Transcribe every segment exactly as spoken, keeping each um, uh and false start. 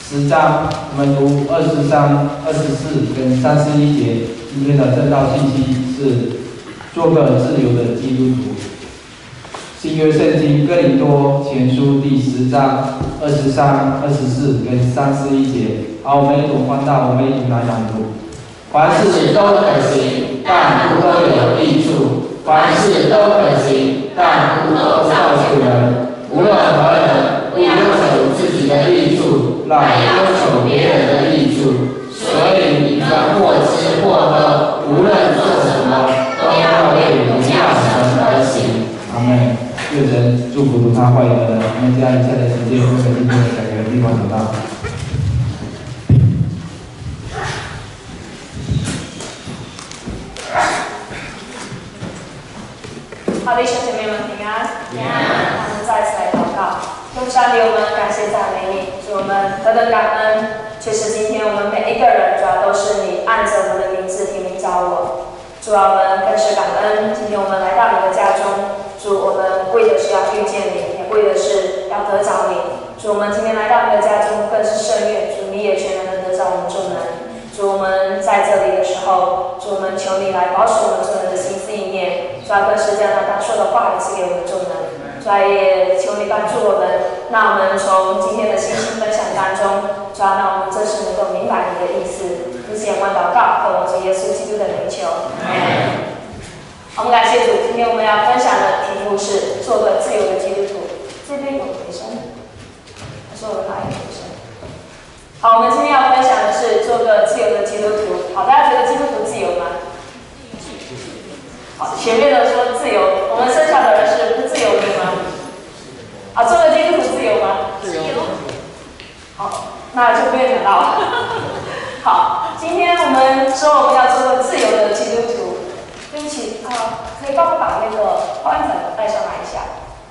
十章，我们读二十章、二十四跟三十一节。今天的正道信息是做个自由的基督徒。新约圣经哥林多前书第十章二十三、二十四跟三十一节。好，我们一同翻到，我们一同来朗读。凡事都可行，但不都有益处；凡事都可行，但不都造就人。无论何人，不要求自己的益处，来要求别人的益处。所以你们或吃或喝，无论做什么，都要为荣耀神而行。阿们。愿神祝福读他话语的人，我们将一切的时间都给今天的感觉地方走到。 好的，弟兄姐妹们平安。平安。我们再次来祷告，用上帝，我们感谢赞美你，主我们何等感恩。确实，今天我们每一个人，主要都是你按着我们的名字提名召我。主啊，我们更是感恩，今天我们来到你的家中，主我们为的是要遇见你，也为的是要得着你。主，我们今天来到你的家中，更是圣愿，主你也全然的得着我们众人。主，我们在这里的时候，主我们求你来保守我们众人的心思意念，主要更是将那当说的话语赐给我们众人。主要也求你帮助我们，那我们从今天的信息分享当中，主要让我们真实能够明白你的意思。如此仰望祷告，奉我主耶稣基督的名求。我们感谢主，今天我们要分享的题目是做个自由的基督徒。这边有回声，还是我们哪里有回声？好，我们今天要分享的是做个自由的基督徒。好，大家觉得基督徒自由吗？好，前面的说自由，我们剩下的人是不自由的吗？啊，做个基督徒自由吗？自由。好，那就不用讲到了。好，今天我们说我们要做个自由的基督徒。对不起啊，可以帮我把那个花粉带上来一下。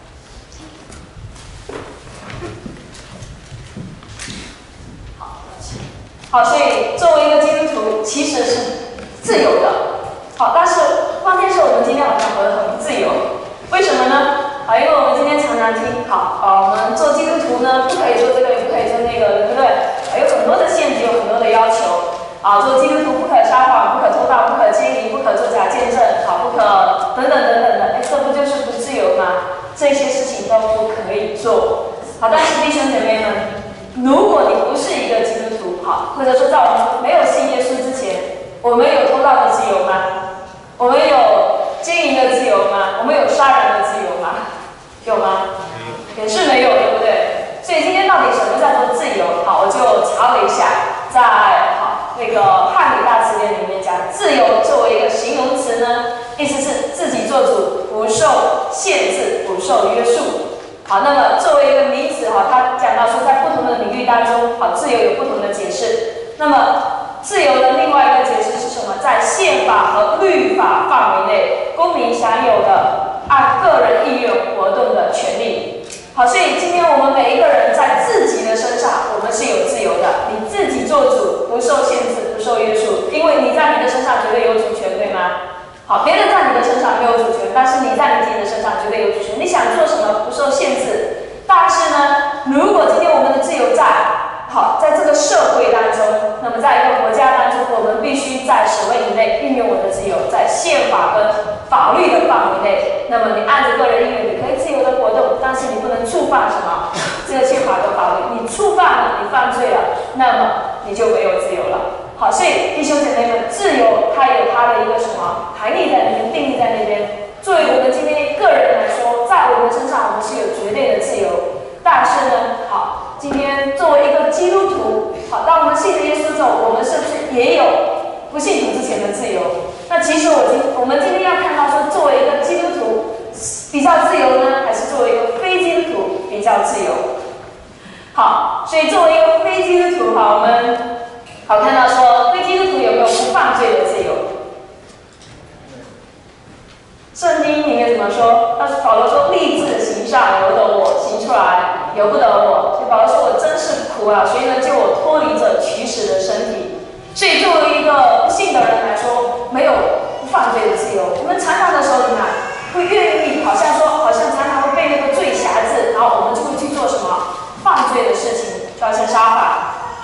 好，好，所以作为一个基督徒，其实是自由的。好，但是关键是我们今天好像活得很不自由，为什么呢？啊，因为我们今天常常听，好，啊，我们做基督徒呢，不可以做这个，也不可以做那个，对不对？啊，有很多的限制，有很多的要求。啊，做基督徒不可撒谎，不可偷盗，不可奸淫，不可作假见证，好，不可等等等等的，哎，这不就是不自由吗？这些事情都不可以做。好，但是弟兄姐妹们，如果你不是一个基督徒，好，或者说在我们没有信耶稣之前，我们有偷盗的自由吗？我们有奸淫的自由吗？我们有杀人的自由吗？有吗？也是没有，对不对？所以今天到底什么叫做自由？好，我就查了一下，在好那个汉语大词典里面讲，自由作为一个形容词呢，意思是自己做主，不受限制，不受约束。好，那么作为一个名词，哈，它讲到说在不同的领域当中，好，自由有不同的解释。那么自由的另外一个解释是什么？在宪法和律法范围内，公民享有的按个人意愿活动的权利。好，所以今天我们每一个人在自己的身上，我们是有自由的。你自己做主，不受限制，不受约束，因为你在你的身上绝对有主权，对吗？好，别人在你的身上没有主权，但是你在你自己的身上绝对有主权。你想做什么，不受限制。但是呢，如果今天我们的自由在，好，在这个社会当中，那么在一个国家当中，我们必须在什么以内运用我的自由，在宪法跟法律的范围内。那么你按着个人意愿，你可以自由的活动，但是你不能触犯什么这个宪法跟法律。你触犯了，你犯罪了，那么你就没有自由了。好，所以弟兄姐妹们，自由它有它的一个什么含义在那边，定义在那边。作为我们今天个人来说，在我们身上我们是有绝对的自由。但是呢，好，今天作为一个基督徒，好，当我们信了耶稣之后，我们是不是也有不信主之前的自由？那其实我今我们今天要看到说，作为一个基督徒比较自由呢，还是作为一个非基督徒比较自由？好，所以作为一个非基督徒，好，我们好看到说，非基督徒有没有不犯罪的自由？圣经里面怎么说？但是保罗说：“立志行善，由得我；行出来，由不得我。”所以保罗说：“我真是苦啊！谁能救我脱离这取死的身体？”所以作为一个不信的人来说，没有不犯罪的自由。我们常常的时候，你看，会愿意好像说，好像常常会被那个罪辖制，然后我们就会去做什么犯罪的事情，就好像杀法。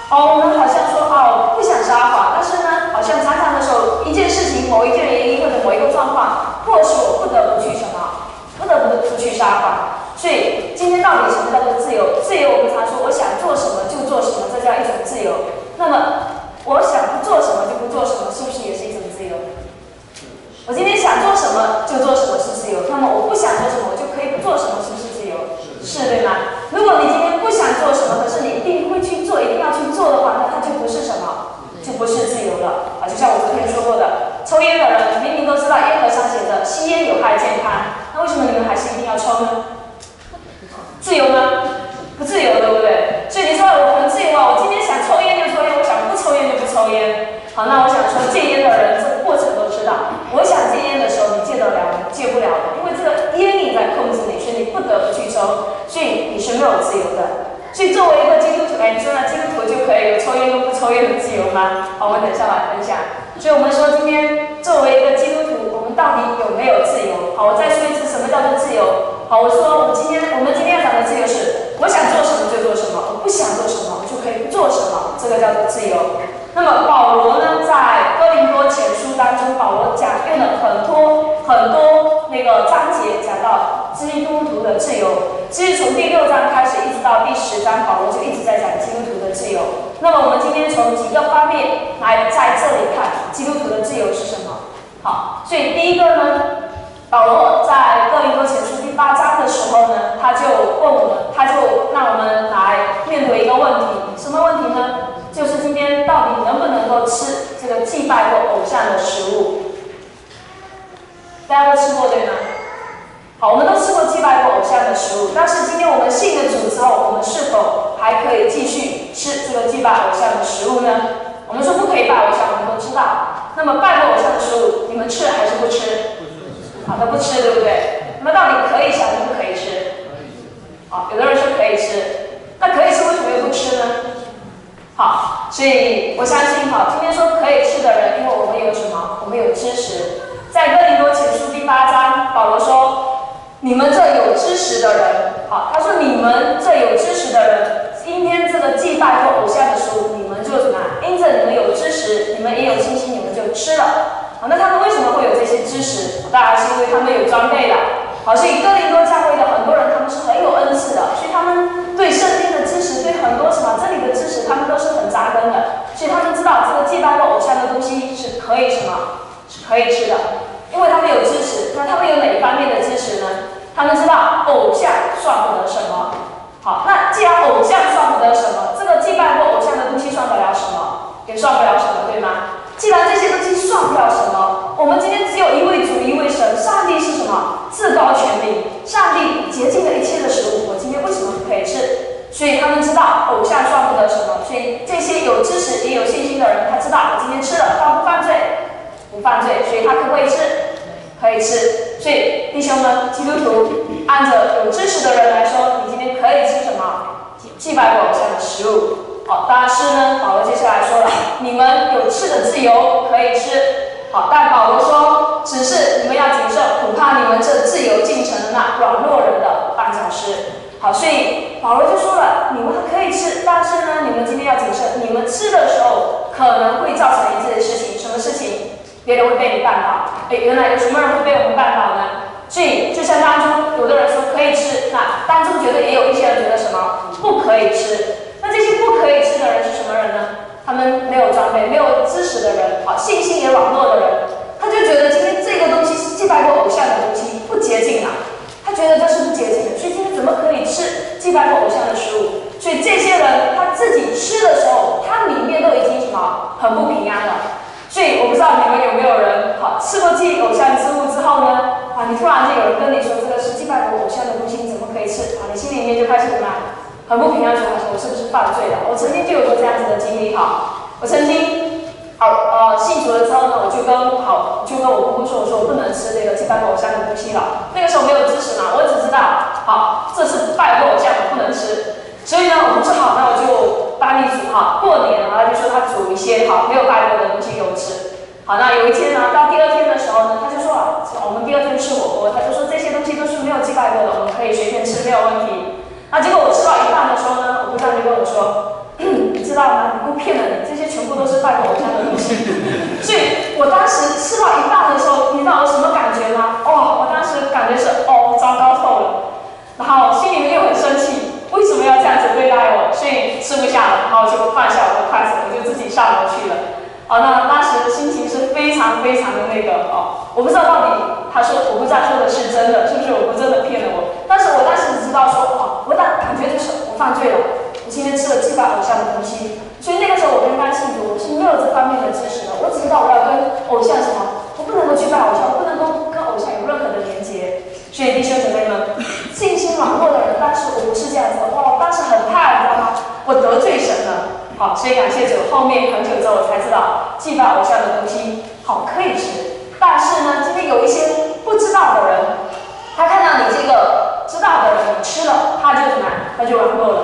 哎，你说呢？基督徒就可以有抽烟跟不抽烟的自由吗？好，我等下来分享。所以我们说，今天作为一个基督徒，我们到底有没有自由？好，我再说一次，什么叫做自由？好，我说我今天我们今天要讲的自由是，我想做什么就做什么，我不想做什么我就可以不做什么，这个叫做自由。那么保罗呢，在哥林多前书当中，保罗讲用了很多很多那个章节讲到基督徒的自由。其实从第六章开始一直到第十章，保罗就一直在讲基督徒的自由。那么我们今天从几个方面来在这里看基督徒的自由是什么？好，所以第一个呢，保罗在哥林多前书第八章的时候呢，他就问我们，他就让我们来面对一个问题，什么问题呢？就是今天到底能不能够吃这个祭拜过偶像的食物？大家都吃过对吗？好，我们都吃过祭拜过偶像的食物，但是今天我们信了主之后，我们是否还可以继续吃这个祭拜偶像的食物呢？我们说不可以拜偶像，我们都知道。那么拜过偶像的食物，你们吃还是不吃？好的，不吃，对不对？那么到底可以吃还是不可以吃？好，有的人说可以吃，那可以吃为什么又不吃呢？好，所以我相信，好，今天说可以吃的人，因为我们有什么？我们有知识。在哥林多前书第八章，保罗说：“你们这有知识的人，好，他说你们这有知识的人，今天这个祭拜过偶像的食物，你们就什么？因着你们有知识，你们也有信心，你们就吃了。好，那他们为什么会有这些知识？当然是因为他们有装备的。好，所以哥林多教会的很多人，他们是很有恩赐的，所以他们对圣经的知识，对很多什么真理的知识，他们都是很扎根的。所以他们知道这个祭拜过偶像的东西是可以什么？是可以吃的。”因为他们有知识，那他们有哪一方面的知识呢？他们知道偶像算不得什么。好，那既然偶像算不得什么，这个祭拜过偶像的东西算得了什么？也算不了什么，对吗？既然这些东西算不了什么，我们今天只有一位主，一位神，上帝是什么？至高权柄，上帝洁净了一切的食物，我今天为什么不可以吃？所以他们知道偶像算不得什么，所以这些有知识也有信心的人，他知道我今天吃了犯不犯罪？不犯罪，所以他可不可以吃？可以吃。所以弟兄们，基督徒按着有知识的人来说，你今天可以吃什么？祭拜过偶像的食物。好，当然吃呢，保罗接下来说了，你们有吃的自由，可以吃。好，但保罗说，只是你们要谨慎，恐怕你们这自由竟成了那软弱人的绊脚石。好，所以保罗就说了，你们可以吃，但是呢，你们今天要谨慎，你们吃的时候可能会造成一件事情，什么事情？别人会被你绊倒。哎，原来有什么人会被我们绊倒呢？所以就像当中有的人说可以吃，那当中觉得也有一些人觉得什么不可以吃。那这些不可以吃的人是什么人呢？他们没有装备、没有知识的人，好，信心也软弱的人，他就觉得今天这个东西是祭拜过偶像的东西，不洁净啊。他觉得这是不洁净的，所以今天怎么可以吃祭拜过偶像的食物？所以这些人他自己吃的时候，他里面都已经什么很不平安了。所以我不知道你们有没有人好吃过祭偶像之物之后呢？啊，你突然间有人跟你说这个是祭拜过偶像的东西，你怎么可以吃？啊，你心里面就开始什么很不平安，说我是不是犯罪了？我曾经就有过这样子的经历哈。我曾经好呃信主了之后呢，我就跟好就跟我姑姑说，我说我不能吃这个祭拜过偶像的东西了。那个时候没有知识嘛，我只知道好这是拜过偶像，我不能吃。所以呢，我们说好，那我就帮你煮哈。过年然后就说他煮一些好没有拜过的东西给我吃。好，那有一天呢，到第二天的时候呢，他就说啊，我们第二天吃火锅，他就说这些东西都是没有祭拜过的，我们可以随便吃，没有问题。那结果我吃到一半的时候呢，我姑丈就跟我说，你知道吗？你姑骗了你，这些全部都是拜过偶像的东西。所以我当时吃到一半的时候，你知道我什么感觉吗？哦，我当时感觉是哦，糟糕透了，然后心里面又很生气。为什么要这样子对待我？所以吃不下了，然后就放下我的筷子，我就自己上楼去了。好，那当时心情是非常非常的那个哦，我不知道到底他说我不知道说的是真的，是不是我不真的骗了我？但是我当时只知道说哦，我感感觉就是我犯罪了，我今天吃了祭拜偶像的东西。所以那个时候我跟刚信主，我是没有这方面的知识的，我只知道我要跟偶像什么，我不能够去拜偶像，我不能够跟偶像有任何的连接。所以弟兄姐妹们，信心软弱的人，但是我不是这样子的，哇，我当时很怕，你知道吗？我得罪神了。好，所以感谢主，后面很久之后我才知道，祭拜偶像的东西好可以吃，但是呢，今天有一些不知道的人，他看到你这个知道的人，你吃了，他就什么？他就软弱了，他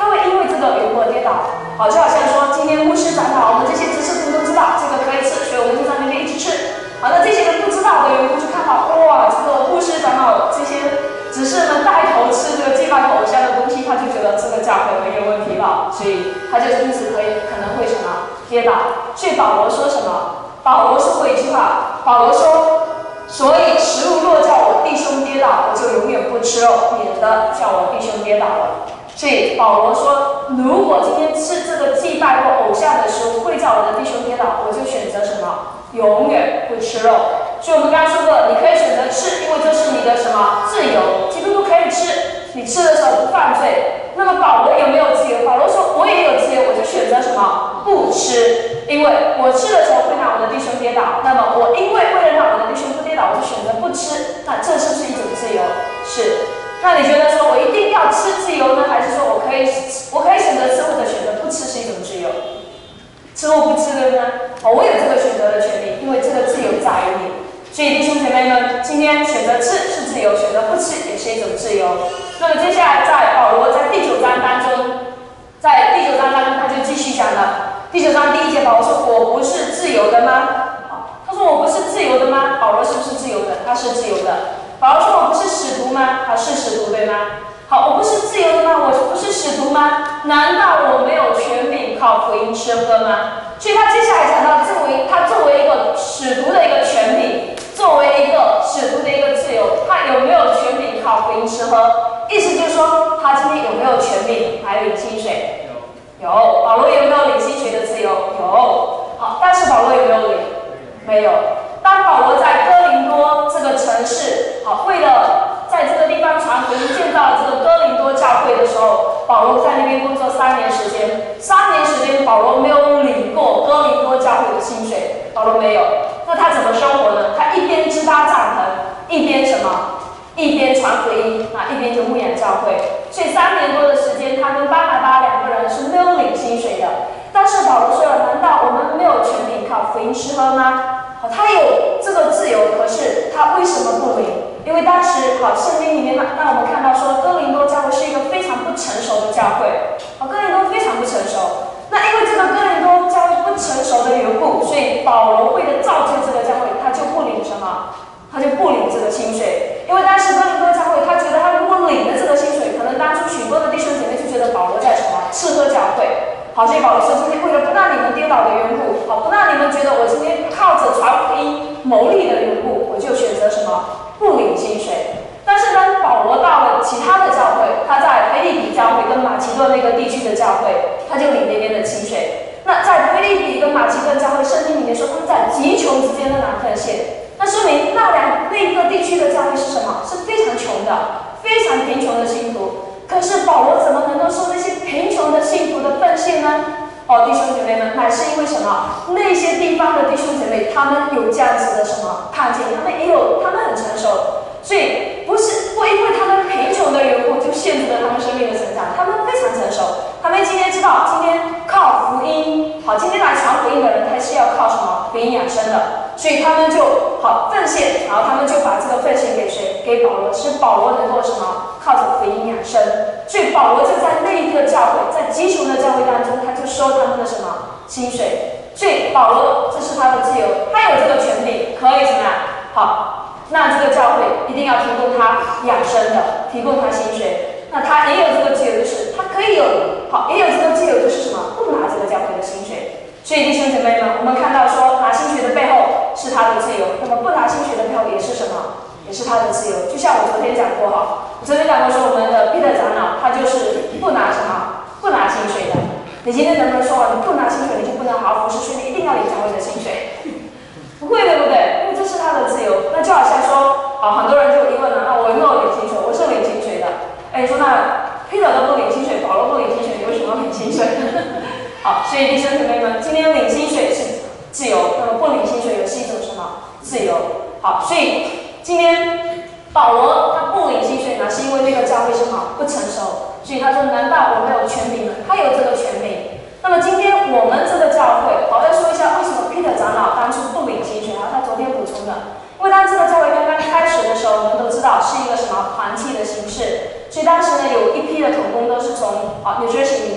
会因为这个有过跌倒。好，就好像说今天牧师讲到，我们这些知识都知道这个可以吃，所以我们就在那边一直吃。好，那这些人不知道的缘故就看到，哇，这个牧师讲到这些执事们带头吃这个祭拜偶像的东西，他就觉得这个教会很有问题了，所以他就因此可以可能会什么跌倒。所以保罗说什么？保罗说过一句话，保罗说，所以食物若叫我弟兄跌倒，我就永远不吃肉，免得叫我弟兄跌倒了。所以保罗说，如果今天吃这个祭拜或偶像的食物会叫我的弟兄跌倒，我就选择什么？永远不吃肉。所以我们刚刚说过，你可以选择吃，因为这是你的什么自由，基督徒可以吃，你吃的时候不犯罪。那么保罗有没有自由？保罗说我也有自由，我就选择什么？不吃，因为我吃的时候会让我的弟兄跌倒，那么我因为为了让我的弟兄不跌倒，我就选择不吃，那这是不是一种自由？是。那你觉得说我一定要吃自由呢，还是说我可以我可以选择吃或者选择不吃是一种自由？吃或不吃对不对？哦，我有这个选择的权利，因为这个自由在于你。所以弟兄姐妹们，今天选择吃是自由，选择不吃也是一种自由。那么接下来在保罗在第九章当中，在第九章当中他就继续讲了。第九章第一节，保罗说：“我不是自由的吗？”好，他说：“我不是自由的吗？”保罗是不是自由的？他是自由的。保罗说：“我不是使徒吗？”他是使徒，对吗？好，我不是自由的吗？我不是使徒吗？难道我没有权柄靠福音吃喝吗？所以他接下来讲到，作为他作为一个使徒的一个权柄，作为一个使徒的一个自由，他有没有权柄靠福音吃喝？意思就是说，他今天有没有权柄来领薪水？有。有。保罗有没有领薪水的自由？有。好，但是保罗有没有领？没有。当保罗在哥林多这个城市，好，为了在这个地方传福音，建造这个哥林多教会的时候，保罗在那边工作三年时间。三年时间，保罗没有领过哥林多教会的薪水，保罗没有。那他怎么生活呢？他一边支搭帐篷，一边什么？一边传福音，啊，一边就牧养教会。所以三年多的时间，他跟巴拿巴两个人是没有领薪水的。但是保罗说了，难道我们没有权柄靠福音吃喝吗？好，他有这个自由，可是他为什么不领？因为当时好圣经里面让我们看到说，哥林多教会是一个非常不成熟的教会，好，哥林多非常不成熟。那因为这个哥林多教会不成熟的缘故，所以保罗为了造就这个教会，他就不领什么，他就不领这个薪水。因为当时哥林多教会，他觉得他如果领了这个薪水，可能当初许多的弟兄姐妹就觉得保罗在什么吃喝教会。好，所以保罗说，今天为了不让你们跌倒的缘故，好，不让你们觉得我今天靠着传福音牟利的缘故，我就选择什么不领薪水。但是当保罗到了其他的教会，他在腓立比教会跟马其顿那个地区的教会，他就领那边的薪水。那在腓立比跟马其顿教会，圣经里面说他们在极穷之间的拿奉献，那说明那两那一个地区的教会是什么？是非常穷的，非常贫穷的信徒。可是保罗怎么能够收那些贫穷的信徒的奉献呢？哦，弟兄姐妹们，乃是因为什么？那些地方的弟兄姐妹，他们有这样子的什么看见，他们也有，他们很成熟，所以不是不因为他们贫穷的缘故就限制了他们生命的成长，他们非常成熟，他们今天知道，今天靠福音，好，今天来传福音的人，他是要靠什么福音养生的，所以他们就好奉献，然后他们就把这个奉献给谁？给保罗，使保罗能够什么？靠着福音养生。所以保罗就在那一个教会，在极穷的教会当中，他就收他们的什么薪水。所以保罗这是他的自由，他有这个权利，可以怎么样？好，那这个教会一定要提供他养生的，提供他薪水。那他也有这个自由，就是他可以有好，也有这个自由，就是什么？不拿这个教会的薪水。所以弟兄姐妹们，我们看到说拿薪水的背后是他的自由，那么不拿薪水的背后也是什么？也是他的自由。就像我昨天讲过哈，我昨天讲过说我们的彼得长老他就是不拿什么，不拿薪水的。你今天能不能说你不拿薪水你就不能好好服侍，所以你一定要领教会的薪水？不会，对不对？因为这是他的自由。那就好像说，啊，很多人就疑问了，那我有没有领薪水？我是领薪水的。哎，说那彼得都不领薪水，保罗不领薪水，你为什么要领薪水？好，所以弟兄姐妹们，今天领薪水是自由，那么不领薪水也是一种什么自由？好，所以今天保罗他不领薪水呢，是因为那个教会什么不成熟，所以他说：难道我没有权柄呢？他有这个权柄。那么今天我们这个教会，好，再说一下为什么彼得长老当初不领薪水啊？他昨天补充的，因为当这个教会刚刚开始的时候，我们都知道是一个什么团契的形式，所以当时呢有一批的同工都是从啊纽约市里面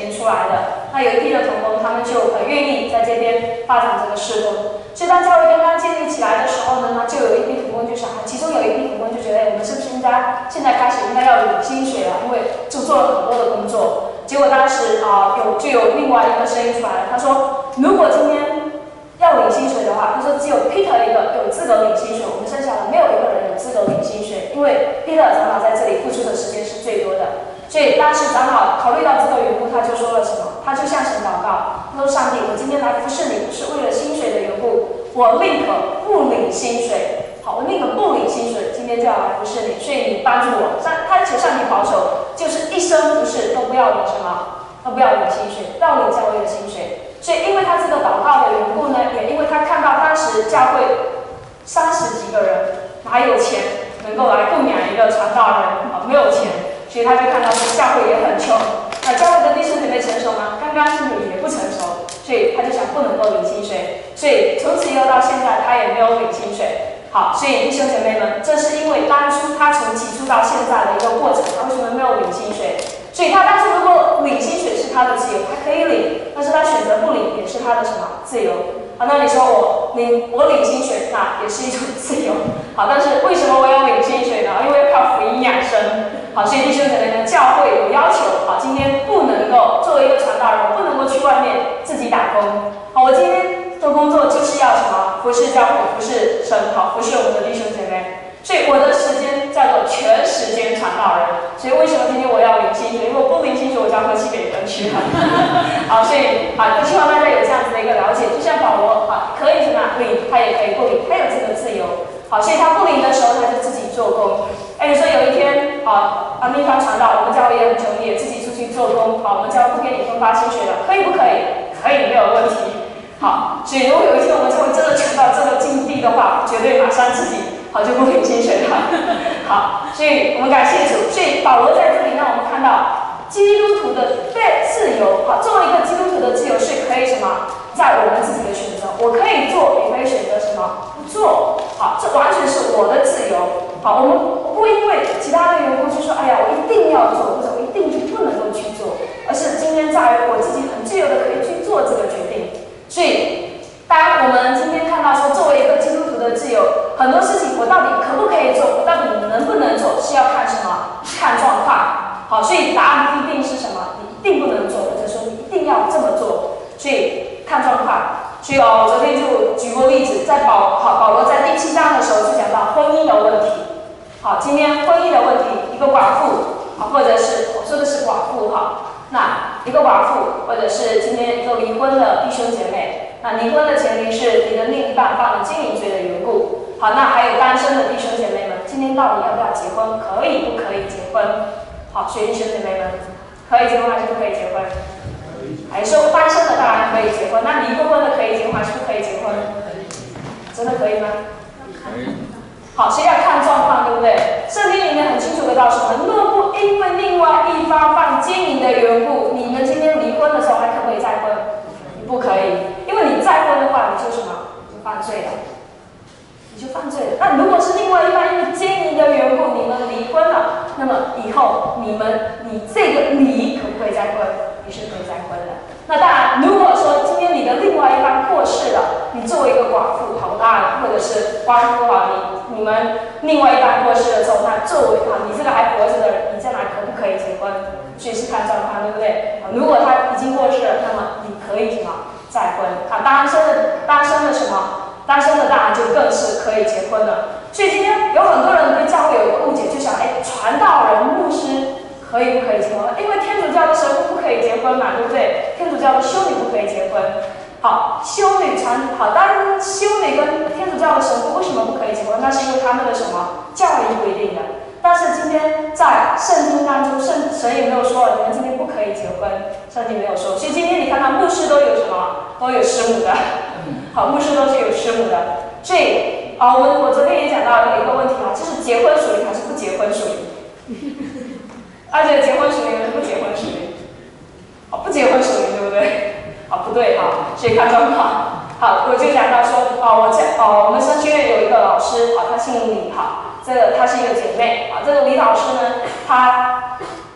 一批的同工，他们就很愿意在这边发展这个事工。所以当教会刚刚建立起来的时候呢，那就有一批同工就想，其中有一批同工就觉得，哎，我们是不是应该现在开始应该要领薪水了？因为就做了很多的工作。结果当时啊、呃，有就有另外一个声音出来了，他说，如果今天要领薪水的话，他说只有 Peter 一个有资格领薪水，我们剩下的没有一个人有资格领薪水，因为 Peter 长老在这里付出的时间是最多的。所以当时长老考虑到这个缘故，他就说了什么？他就向神祷告，他说：“上帝，我今天来服侍你，不是为了薪水的缘故，我宁可不领薪水。好，我宁可不领薪水，今天就要来服侍你。所以你帮助我，上他求上帝保守，就是一生服侍都不要领什么，都不要领薪水，不要领教会的薪水。所以因为他这个祷告的缘故呢，也因为他看到当时教会三十几个人，哪有钱能够来供养一个传道人？啊，没有钱。”所以他就看到说教会也很穷，那教会的弟兄姐妹成熟吗？刚刚是也不成熟，所以他就想不能够领薪水，所以从此以后到现在他也没有领薪水。好，所以弟兄姐妹们，这是因为当初他从起初到现在的一个过程，他为什么没有领薪水？所以他当初如果领薪水是他的自由，他可以领，但是他选择不领也是他的什么自由？好，那你说我领我领薪水，那也是一种自由。好，但是为什么我要领薪水呢？因为要靠福音养生。好，所以弟兄姐妹们，教会有要求，好，今天不能够作为一个传道人，不能够去外面自己打工。好，我今天做工作就是要什么？服侍教会，服侍神，好，服侍我们的弟兄姐妹。所以我的时间叫做全时间传道人。所以为什么今天我要领薪水？因为我不领薪水，我就要喝西北风去了。好，所以好，希望大家有这样子的一个了解。就像保罗，啊，可以什么领，他也可以不领，他有这个自由。好，所以他不领的时候，他就自己做工。哎，你说有一天，好，阿密方传道，我们教会也很穷，也自己出去做工。好，我们教会不给你分发薪水了，可以不可以？可以，没有问题。好，所以如果有一天我们教会真的穷到这个境地的话，绝对马上自己好就不领薪水了。好，所以我们感谢主。所以保罗在这里让我们看到基督徒的被自由。好，作为一个基督徒的自由是可以什么？在我们自己的选择，我可以做，也可以选择什么不做。好，这完全是我的自由。好，我们不因为其他的缘故就说，哎呀，我一定要做，或者我一定就不能够去做，而是今天在于我自己很自由的可以去做这个决定。所以，当我们今天看到说，作为一个基督徒的自由，很多事情我到底可不可以做，我到底能不能做，是要看什么？看状况。好，所以答案不一定是什么，你一定不能做，或者说你一定要这么做。所以看状况。所以哦，昨天就举过例子，在保好保罗在第七章的时候就讲到婚姻的问题。好，今天婚姻的问题，一个寡妇啊，或者是我说的是寡妇哈，那一个寡妇，或者是今天一个离婚的弟兄姐妹，那离婚的前提是你的另一半犯了奸淫罪的缘故。好，那还有单身的弟兄姐妹们，今天到底要不要结婚？可以不可以结婚？好，所以弟兄姐妹们，可以结婚还是不可以结婚？还是说单身的当然可以结婚，那离过婚的可以结婚还是不可以结婚？真的可以吗？可以。好，所以要看状况，对不对？圣经里面很清楚的告诉我们，若不因为另外一方犯奸淫的缘故，你们今天离婚的时候还可不可以再婚？你不可以，因为你再婚的话，你就什么？你就犯罪了，你就犯罪了。那如果是另外一方因为奸淫的缘故，你们离婚了，那么以后你们你这个离可不可以再婚？你是可以再婚的。那当然，如果说今天你的另外一方过世了，你作为一个寡妇，好，当然或者是官夫啊，你你们另外一半过世了之后，那作为啊你这个还活着的人，你将来可不可以结婚？所以是看状况，对不对？啊，如果他已经过世了，那么你可以什么再婚？啊，单身的单身的什么？单身的当然就更是可以结婚了。所以今天有很多人对教会有一个误解，就想，哎，传道人、牧师。可以不可以结婚？因为天主教的神父不可以结婚嘛，对不对？天主教的修女不可以结婚。好，修女传好，当然修女跟天主教的神父为什么不可以结婚？那是因为他们的什么教义规定的。但是今天在圣经当中，圣神也没有说你们今天不可以结婚，圣经没有说。所以今天你看到牧师都有什么？都有师母的。好，牧师都是有师母的。所以啊，我我昨天也讲到有一个问题啊，就是结婚属灵还是不结婚属灵？而且结婚属灵还是不结婚属灵？哦，不结婚属灵，对不对？好，不对哈，所以看状况。好，我就讲到说，哦，我讲哦，我们神学院有一个老师，好，他姓李，好，这个她是一个姐妹，啊，这个李老师呢，她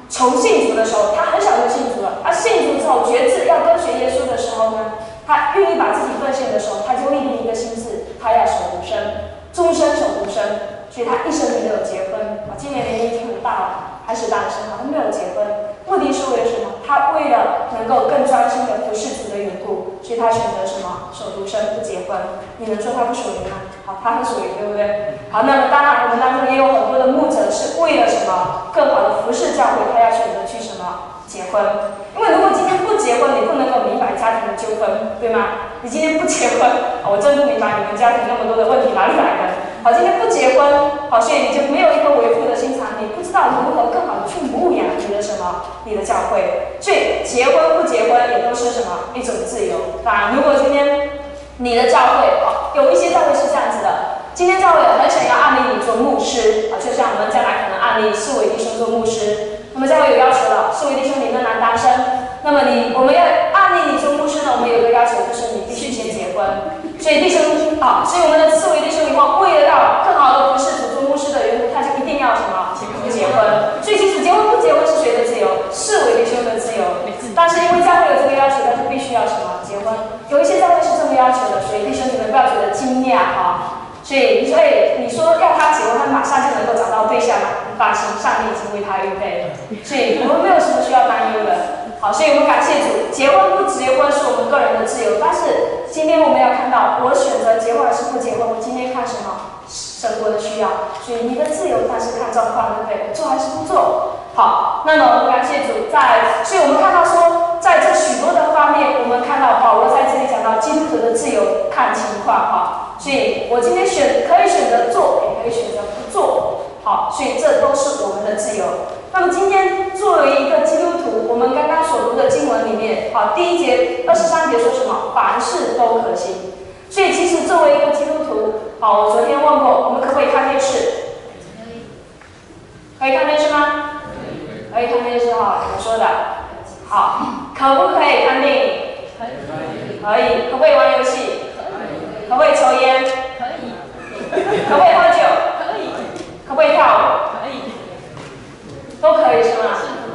从信主的时候，他很小就信主了。他信主之后决志要跟随耶稣的时候呢，他愿意把自己奉献的时候，他就立定一个心志，他要守独身，终身守独身。所以他一生没有结婚。啊，今年年龄已经很大了，还是单身啊，他没有结婚。目的是为了什么？他为了能够更专心的服侍主的缘故，所以他选择什么？守独身，不结婚。你能说他不属灵吗？好，他很属灵，对不对？好，那么当然我们当中也有很多的牧者是为了什么？更好的服侍教会，他要选择去什么？结婚。因为如果今天不结婚，你不能够明白家庭的纠纷，对吗？你今天不结婚，我真不明白你们家庭那么多的问题哪里来的。好，今天不结婚，好，所以你就没有一颗为父的心肠，你不知道如何更好的去牧养你的什么，你的教会。所以结婚不结婚也都是什么一种自由。当然，如果今天你的教会，好，有一些教会是这样子的，今天教会很想要按立你做牧师，啊，就像我们将来可能按立四维弟兄做牧师，那么教会有要求了，四维弟兄你仍然单身，那么你我们要按立你做牧师呢，我们有一个要求就是你必须先结婚。所以弟兄啊，所以我们的四维弟兄以后为了要更好的服侍主做牧师的缘故，他就一定要什么结婚。所以其实结婚不结婚是谁的自由？四维弟兄的自由。但是因为教会有这个要求，他就必须要什么结婚。有一些教会是这么要求的，所以弟兄你们不要觉得惊讶哈。所以你说，哎，你说要他结婚，他马上就能够找到对象吗？你放心，上帝已经为他预备了，所以我们没有什么需要担忧的。好，所以我们感谢主，结婚不结婚是我们个人的自由，但是今天我们要看到，我选择结婚还是不结婚，我今天看什么？生活的需要，所以你的自由，但是看状况，对不对？做还是不做？好，那么我们感谢主，在，所以我们看到说，在这许多的方面，我们看到保罗在这里讲到基督徒的自由，看情况哈。所以我今天选可以选择做，也可以选择不做。好，所以这都是我们的自由。那么今天作为一个基督徒，我们刚刚所读的经文里面，好，第一节二十三节说什么？凡事都可行。所以其实作为一个基督徒，好，我昨天问过，我们可不可以看电视？可以看电视吗？可以看电视哈，怎么说的？好，可不可以看电影？可以。可以。可不可以玩游戏？可不可以抽烟？可以。可不可以喝酒？可以。可不可以跳舞？可以。都可以是吗？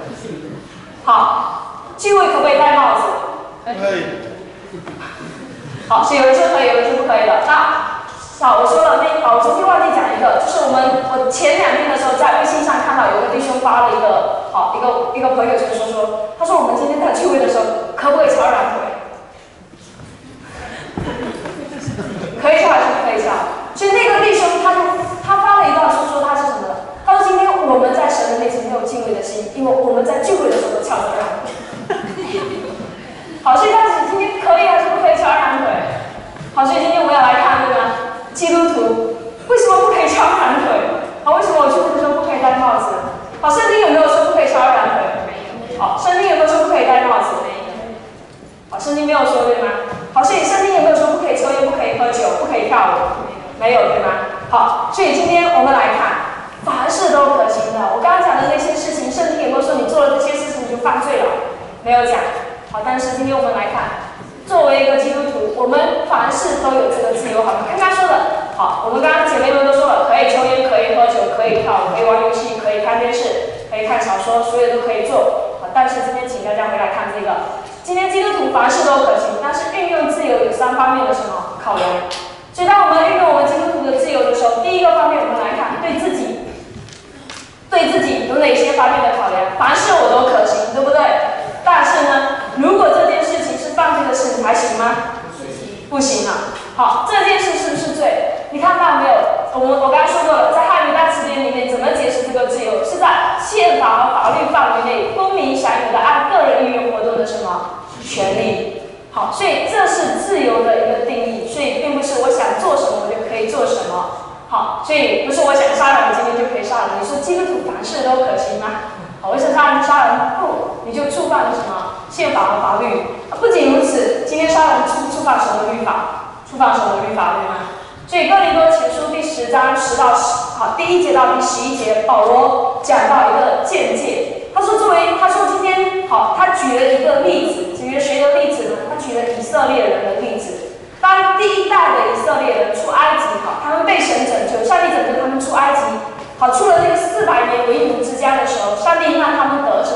好，聚会可不可以戴帽子？可以。好，是有人说可以，有人说不可以的。那好，我说了，那好，我昨天忘记讲一个，就是我们我前两天的时候在微信上看到有一个弟兄发了一个好一个一个朋友就说说，他说我们今天在聚会的时候可不可以翘两腿？可以翘还是不可以翘？所以那个弟兄他就他发了一段说说他是什么的？他说今天我们在神的面前没有敬畏的心，因为我们在聚会的时候都翘着两腿。好，所以他今天可以还是不可以翘两腿？好，所以今天我们要来看对吗？基督徒为什么不可以翘两腿？好，为什么我聚会的时候不可以戴帽子？好，圣经有没有说不可以翘两腿？好，圣经有没有说不可以戴帽子？好，圣经没有说对吗？好，所以圣经有没有说不可以抽烟、不可以喝酒、不可以跳舞？没有对吗？好，所以今天我们来看，凡事都可行的。我刚刚讲的那些事情，圣经有没有说你做了这些事情你就犯罪了？没有讲。好，但是今天我们来看，作为一个基督徒，我们凡事都有这个自由，好吗？刚刚说的，好，我们刚刚姐妹们都说了，可以抽烟，可以喝酒，可以跳舞，可以玩游戏，可以看电视，可以看小说，所有都可以做。好，但是今天请大家回来看这个，今天基督徒凡事都可行，但是运用自由有三方面的什么考量？所以当我们运用我们基督徒的自由的时候，第一个方面我们来看对自己，对自己有哪些方面的考量？凡事我都可行，对不对？但是呢，如果这件事情是犯罪的事，你还行吗？不行啊。好，这件事是不是罪？你看到没有？我们我刚才说过了，在汉语大词典里面怎么解释这个自由？是在宪法和法律范围内公民享有的按个人意愿活动的什么权利？好，所以这是自由的一个定义。所以并不是我想做什么我就可以做什么。好，所以不是我想杀人，我今天就可以杀人。你说基督徒凡事都可行吗？好，为什么杀人杀人不，你就触犯了什么宪法和法律？不仅如此，今天杀人触触犯什么律法？触犯什么律法，对吗？所以哥林多前书第十章十到十，好，第一节到第十一节，保罗讲到一个见解。他说，作为他说今天好，他举了一个例子，举了谁的例子呢？他举了以色列人的例子。当第一代的以色列人出埃及，好，他们被神拯救，上帝拯救他们出埃及。好，出了这个四百年为奴之家的时候，上帝让他们得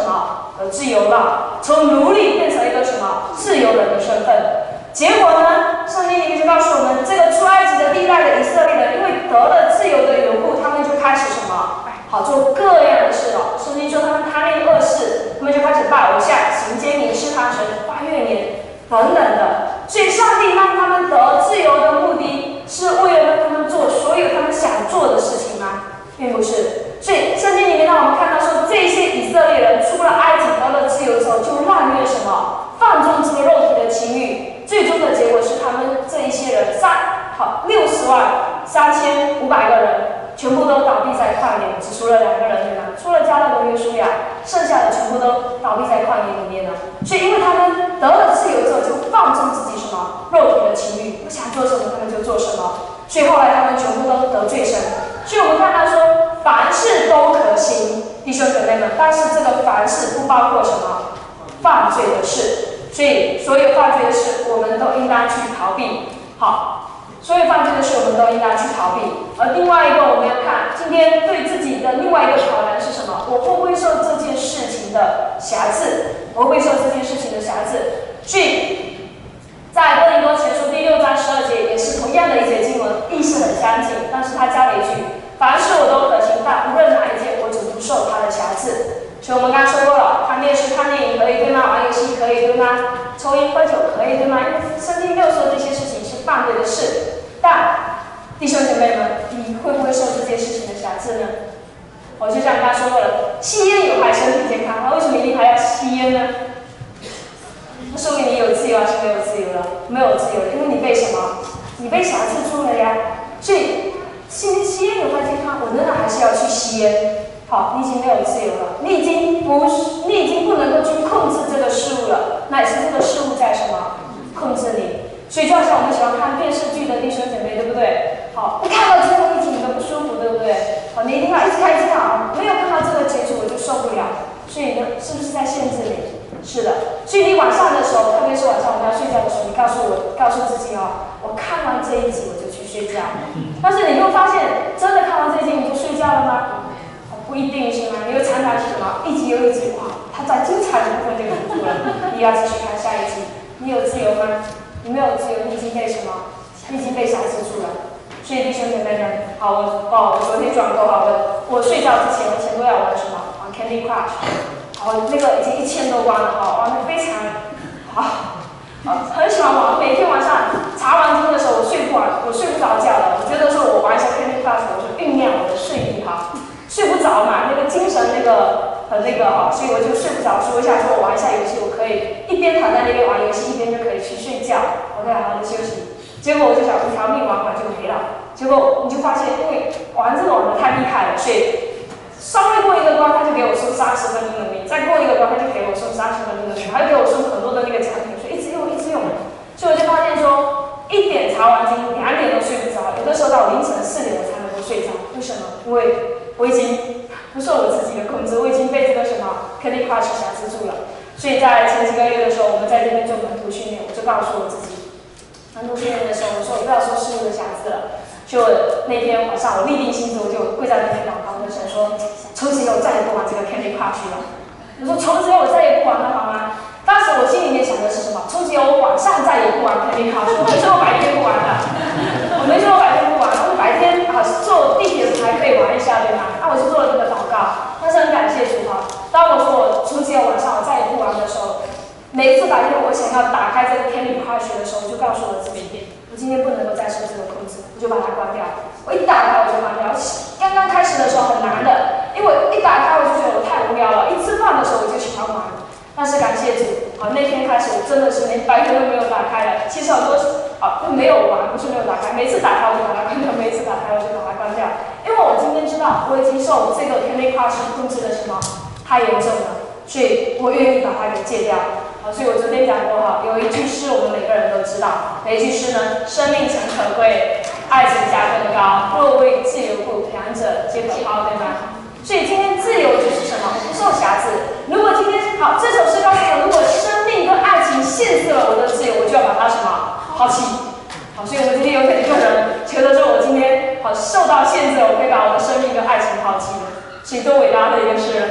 有自由了，从奴隶变成一个什么自由人的身份。结果呢，圣经里面就告诉我们，这个出埃及的历代的以色列人，因为得了自由的缘故，他们就开始什么？好做各样的事了。圣经说他们贪恋恶事，他们就开始拜偶像、行奸淫、试探神、发怨言等等的。所以上帝让他们得自由的目的，是为了让他们做所有他们想做的事情吗？并不是。所以圣经里面让我们看到说，这些以色列人出了埃及得了自由之后，就滥用什么？放纵这个肉体的情欲。最终的结果是，他们这一些人三好六十万三千五百个人，全部都倒闭在旷野，只除了两个人对吗？除了加勒和约书亚，剩下的全部都倒闭在旷野里面了。所以，因为他们得了自由之后，就放纵自己什么肉体的情欲，不想做什么他们就做什么。所以后来他们全部都得罪神。所以我们看到说，凡事都可行，弟兄姐妹们，但是这个凡事不包括什么犯罪的事。所以，所有犯罪的事，我们都应当去逃避。好，所有犯罪的事，我们都应当去逃避。而另外一个，我们要看今天对自己的另外一个挑战是什么？我会不会受这件事情的辖制？我会不会受这件事情的辖制？所以，在哥林多前书第六章十二节，也是同样的一节经文，意思很相近，但是他加了一句：凡事我都可行，但无论哪一件，我总不受他的辖制。所以我们刚刚说过了，看电视、看电影可以对吗？玩游戏可以对吗？抽烟喝酒可以对吗？因为圣经没有说这些事情是犯罪的事。但弟兄姐妹们，你会不会受这件事情的辖制呢？我就像刚刚说过了，吸烟有害身体健康，那为什么一定还要吸烟呢？说明你有自由还是没有自由了？没有自由，因为你被什么？你被辖制住了呀。所以吸吸烟有害健康，我仍然还是要去吸烟。好，你已经没有自由了，你已经不，你已经不能够去控制这个事物了，那也是这个事物在什么控制你。所以就好像我们喜欢看电视剧的弟兄姐妹，对不对？好，一看到最后一集你都不舒服，对不对？好，你一定要一直看一直看，没有看到这个结局我就受不了。所以呢，是不是在限制你？是的。所以你晚上的时候，特别是晚上我们要睡觉的时候，你告诉我，告诉自己哦，我看完这一集我就去睡觉。但是你又发现，真的看完这一集你就睡觉了吗？不一定是吗？你又常常是什么？一集又一集，哇，它在精彩的部分就结束了，你要继续看下一集。你有自由吗？你没有自由，你已经被什么？你已经被辖制住了。所以弟兄姐妹们，好，我哦，我昨天转购好了，我睡觉之前，我前都要玩什么？玩 Candy Crush， 好，那个已经一千多关了，哈，玩的非常好，啊，很喜欢玩。每天晚上查完经的时候，我睡不完，我睡不着觉了。我觉得说我玩一下 Candy Crush， 我就酝酿我的睡意哈。睡不着嘛，那个精神那个很那个哈，所以我就睡不着。说一下，说我玩一下游戏，我可以一边躺在那边玩游戏，一边就可以去睡觉，我可以好好的休息。结果我就想一条命玩完就没了。结果你就发现，因为玩这个玩的太厉害了，所以稍微过一个关，他就给我送三十分钟的命；再过一个关，他就给我送三十分钟的命，还给我送很多的那个奖品，所以一直用，一直用。所以我就发现说，一点查完经，两点都睡不着，有的时候到凌晨四点我才能够睡着。为什么？因为我已经不受我自己的控制，我已经被这个什么 Candy Crush 辖制住了。所以在前几个月的时候，我们在这边做门徒训练，我就告诉我自己，门徒训练的时候，我说我不要受事物的辖制了。就那天晚上，我立定心志，我就跪在那边祷告，跟神说，从此以后再也不玩这个 Candy Crush 了。我说从此以后我再也不玩了，好吗？当时我心里面想的是什么？从此以后我晚上再也不玩 Candy Crush， 我没说我白天不玩的，我没说我白天不玩，我白天啊坐地铁还可以玩一下，对吗？那我就做了这个祷告，但是很感谢主哈。当我说我从此以后晚上我再也不玩的时候，每一次白天我想要打开这个 Candy Crush 的时候，我就告诉我自己，我今天不能够再受这个控制，我就把它关掉。我一打开我就关掉。刚刚开始的时候很难的，因为一打开我就觉得我太无聊了。一吃饭的时候我就喜欢玩，但是感谢主，好那天开始我真的是连白天都没有打开了。其实很多啊没有玩，不是没有打开，每次打开我就把它关掉，每次打开我就把它关掉，因为我今天知道我已经受这个 Candy Crush 控制的什么太严重了，所以我愿意把它给戒掉。好，所以我昨天讲过哈，有一句诗我们每个人都知道，哪一句诗呢？生命诚可贵，爱情价更高，若为自由故，两者皆可抛，对吗？所以今天自由就是什么？不受辖制。如果今天好，这首诗告诉我，如果生命跟爱情限制了我的自由，我就要把它什么抛弃。好，所以我们今天有很多人觉得说，我今天好受到限制，我可以把我的生命跟爱情抛弃了，所以多伟大的一个诗人。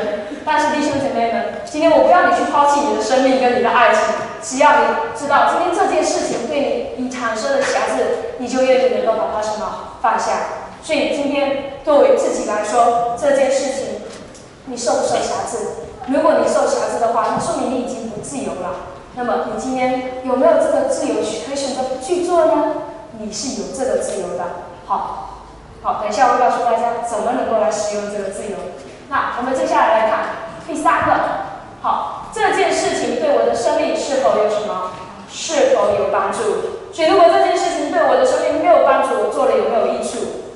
但是弟兄姐妹们，今天我不要你去抛弃你的生命跟你的爱情，只要你知道今天这件事情对你你产生的瑕疵，你就愿意能够把它什么放下。所以今天作为自己来说，这件事情你受不受瑕疵？如果你受瑕疵的话，那说明你已经不自由了。那么你今天有没有这个自由去可以选择不去做呢？你是有这个自由的。好，好，等一下我会告诉大家怎么能够来使用这个自由。那我们接下来来看第三个，好，这件事情对我的生命是否有什么？是否有帮助？所以如果这件事情对我的生命没有帮助，我做了有没有益处？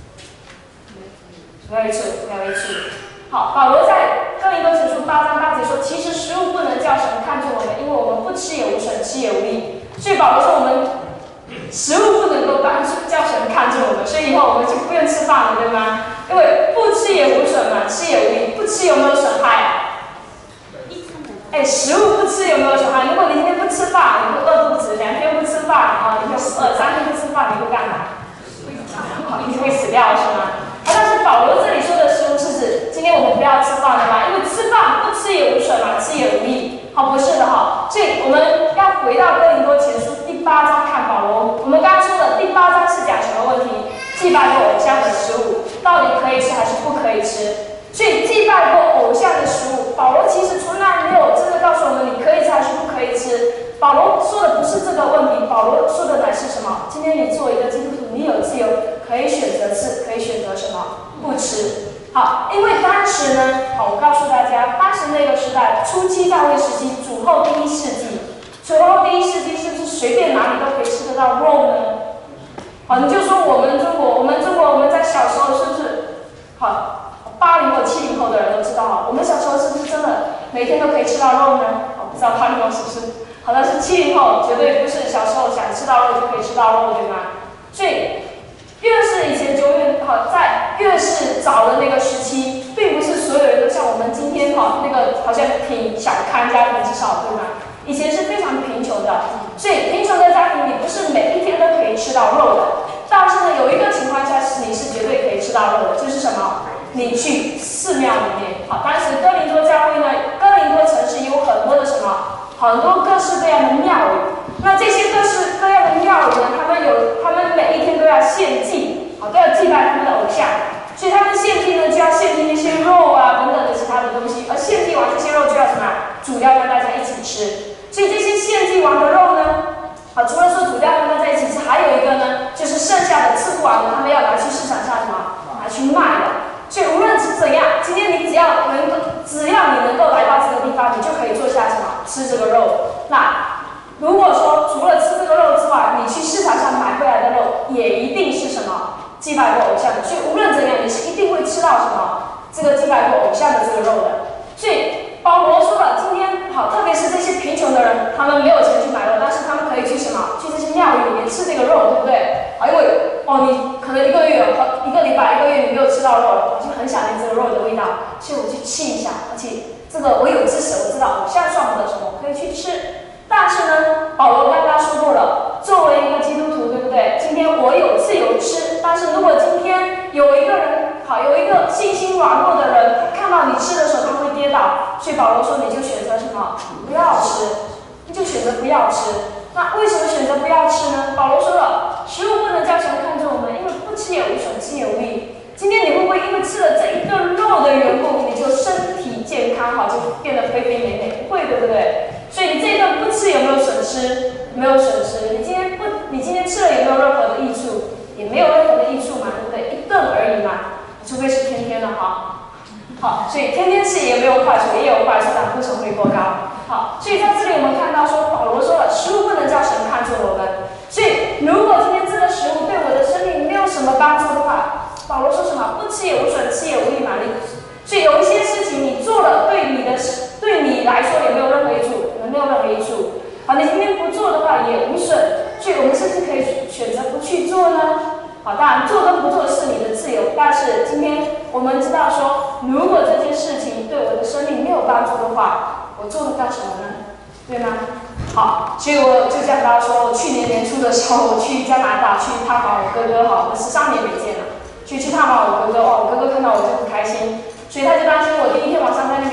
没有益处，没有益处。好，保罗在哥林多前书八章八节说，其实食物不能叫神看重我们，因为我们不吃也无损，吃也无益。所以保罗说我们食物不能够帮助叫神看重我们，所以以后我们就不用吃饭了，对吗？因为不吃也无损嘛，吃也无益。不吃有没有损害啊？哎，食物不吃有没有损害？如果你今天不吃饭，你会饿肚子；两天不吃饭，啊，你会饿；三天不吃饭，你会干嘛？好，你会死掉，是吗？啊，但是保罗这里说的食物是指今天我们不要吃饭了嘛，因为吃饭不吃也无损嘛，吃也无益。好，不是的哈，所以我们要回到哥林多前书第八章看保罗。我们刚刚说的第八章是讲什么问题？祭拜过偶像的食物到底可以吃还是不可以吃？所以祭拜过偶像的食物，保罗其实从来没有真的告诉我们你可以吃还是不可以吃。保罗说的不是这个问题，保罗说的乃是什么？今天你作为一个基督徒，你有自由可以选择吃，可以选择什么？不吃。好，因为当时呢，好，我告诉大家，当时那个时代，初期教会时期，主后第一世纪，主后第一世纪是不是随便哪里都可以吃得到肉呢？好，你就说我们中国，我们中国我们在小时候是不是？好，八零后、七零后的人都知道哈，我们小时候是不是真的每天都可以吃到肉呢？我不知道八零后是不是？好的，是七零后，绝对不是小时候想吃到肉就可以吃到肉，对吗？所以。越是以前久远好，在越是早的那个时期，并不是所有人都像我们今天哈那个好像挺小康家庭至少，对吗？以前是非常贫穷的，所以贫穷的家庭你不是每一天都可以吃到肉的。但是呢，有一个情况下是你是绝对可以吃到肉的，就是什么？你去寺庙里面，好，当时哥林多教会呢，哥林多城市有很多的什么？很多各式各样的庙宇。那这些各式各样的庙宇呢，他们有，他们每一天都要献祭，好，都要祭拜他们的偶像，所以他们献祭呢就要献祭那些肉啊等等的其他的东西，而献祭完这些肉就要什么？煮掉让大家一起吃。所以这些献祭完的肉呢，好，除了说煮掉让大家一起吃，还有一个呢，就是剩下的吃不完的，他们要拿去市场上什么？拿去卖的。所以无论是怎样，今天你只要能够，只要你能够来到这个地方，你就可以坐下什么？吃这个肉。那如果说除了吃这个肉之外，你去市场上买回来的肉也一定是什么祭拜过偶像的，所以无论怎样，你是一定会吃到什么这个祭拜过偶像的这个肉的。所以保罗说了，今天好，特别是这些贫穷的人，他们没有钱去买肉，但是他们可以去什么？去这些庙宇里面吃这个肉，对不对？啊，因为哦，你可能一个月、一个礼拜、一个月你没有吃到肉了，我就很想念这个肉的味道，所以我去吃一下，而且这个我有知识，我知道偶像算不得什么，我可以去吃。但是呢，保罗刚刚说过了，作为一个基督徒，对不对？今天我有自由吃，但是如果今天有一个人，好，有一个信心软弱的人，他看到你吃的时候他会跌倒，所以保罗说你就选择什么？不要吃，你就选择不要吃。那为什么选择不要吃呢？保罗说了，食物不能叫神看重我们，因为不吃也无损，吃也无益。今天你会不会因为吃了这一顿肉的缘故，你就身体健康好，就变得肥肥美美？不会，对不对？所以你这一顿不吃有没有损失？没有损失。你今天不，你今天吃了有没有任何的益处？也没有任何的益处嘛，对不对？一顿而已嘛，除非是天天的哈。好，所以天天吃也没有坏处，也有坏处，但不成会过高。好，所以在这里我们看到说，保罗说了，食物不能叫神看重我们。所以如果今天这个食物对我的生命没有什么帮助的话，保罗说什么？不吃也无损，吃也无益嘛。所以有一些事情你做了，对你的对你来说有没有任何益处？没有任何益处。好，你今天不做的话也无损，所以我们是不是可以选择不去做呢？好，当然做跟不做是你的自由，但是今天我们知道说，如果这件事情对我的生命没有帮助的话，我做了干什么呢？对吗？好，所以我就像大家说，我去年年初的时候，我去加拿大去探访我哥哥，好，我十三年没见了，去去探访我哥哥，哇，我哥哥看到我就很开心，所以他就担心我第一天晚上在那边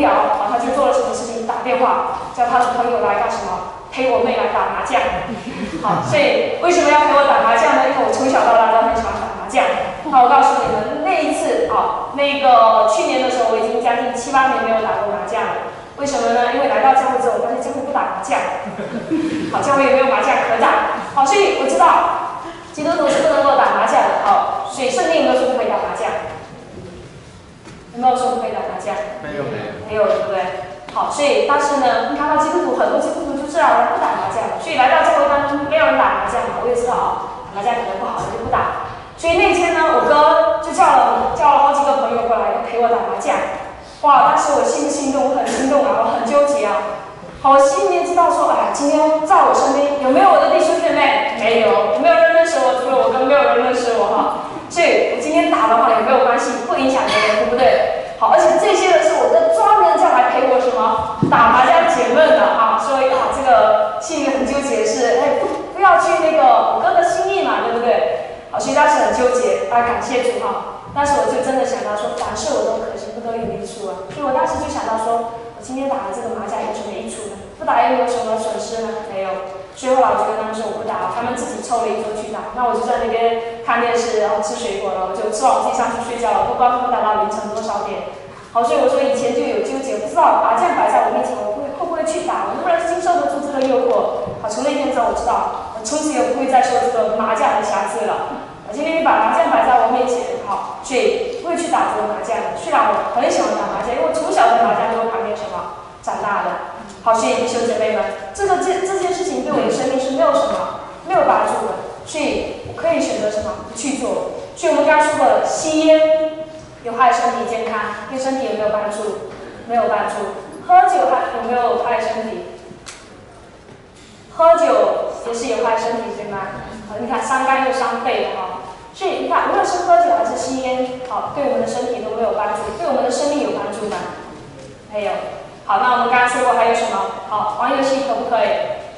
聊，好，他就做了什么事情，打电话叫他的朋友来干什么？陪我妹来打麻将。好，所以为什么要陪我打麻将呢？因为我从小到大都很喜欢打麻将。那我告诉你们，那一次啊，那个去年的时候，我已经将近七八年没有打过麻将了。为什么呢？因为来到教会之后，我发现教会不打麻将，好，教会也没有麻将可打。好，所以我知道基督徒是不能够打麻将的。好，所以圣经有没有说不可以打麻将？有没有说不可以打麻将？ 没有，没有， 没有，对不对？好，所以但是呢，你看到基督徒很多基督徒就自然而然不打麻将，所以来到教会当中没有人打麻将嘛，我也知道啊，打麻将可能不好，我就不打。所以那天呢，我哥就叫了叫了好几个朋友过来陪我打麻将。哇，当时我心不心动？我很心动啊，我很纠结啊。好，我心里面知道说，哎，今天在我身边有没有我的弟兄姐妹？没有，没有人认识我，除了我哥，没有人认识我哈。所以我今天打的话也没有关系，不影响别人，对不对？好，而且这些呢是我哥专门叫来陪我什么打麻将解闷的啊，所以啊，这个心里很纠结是，哎，不不要去那个我哥的心意嘛，对不对？好，所以当时很纠结，啊，感谢主哈。但是我就真的想到说，凡事我都可行，不都有益处啊。所以我当时就想到说，我今天打了这个麻将有什么益处呢？不打又没有什么损失呢？没有。所以后来我就跟他们说我不打了，他们自己抽了一桌去打，那我就在那边看电视，然后吃水果了，我就吃完我自己上去睡觉了，不知道他们打到凌晨多少点。好，所以我说以前就有纠结，不知道麻将摆在我面前，我会会不会去打？我能不能经受得住这个诱惑？好，从那天之后我知道，我从此也不会再说这个麻将的瑕疵了。今天你把麻将摆在我面前，好，所以不会去打这个麻将。虽然我很喜欢打麻将，因为我从小在麻将桌旁边什么长大的。好，所以弟兄姐妹们，这个这这件事情对我的生命是没有什么没有帮助的，所以我可以选择什么不去做。所以我们刚刚说的吸烟有害身体健康，对身体有没有帮助？没有帮助。喝酒还有没有害身体？喝酒也是有害身体，对吗？好，你看伤肝又伤肺的哈。所以你看，无论是喝酒还是吸烟，好，对我们的身体都没有帮助，对我们的生命有帮助吗？没有。好，那我们刚刚说过还有什么？好，玩游戏可不可以？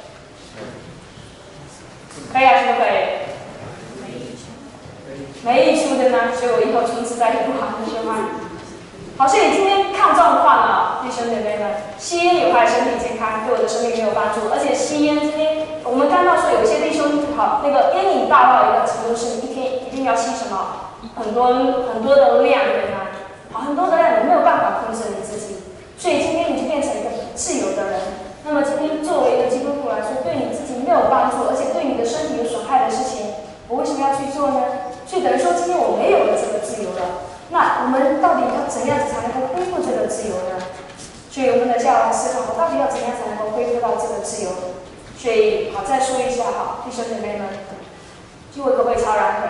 可以还是不可以？没益处的呢，所以我以后从此再也不玩了，是吗？好，所以今天看状况啊，弟兄姐妹们，吸烟有害身体健康，对我的生命没有帮助，而且吸烟今天我们看到说有一些弟兄，好，那个烟瘾大到一个程度，是你一天一定要吸什么很多很多的量，对吗？好，很多的量你没有办法控制你自己，所以今天你就变成一个自由的人。那么今天作为一个基督徒来说，对你自己没有帮助，而且对你的身体有损害的事情，我为什么要去做呢？所以等于说今天我没有了这个自由了。那我们到底要怎样才能够恢复这个自由呢？所以我们的就要来思考，我到底要怎样才能够恢复到这个自由？所以好，再说一下哈，弟兄姐妹们，就我可不可以超然腿？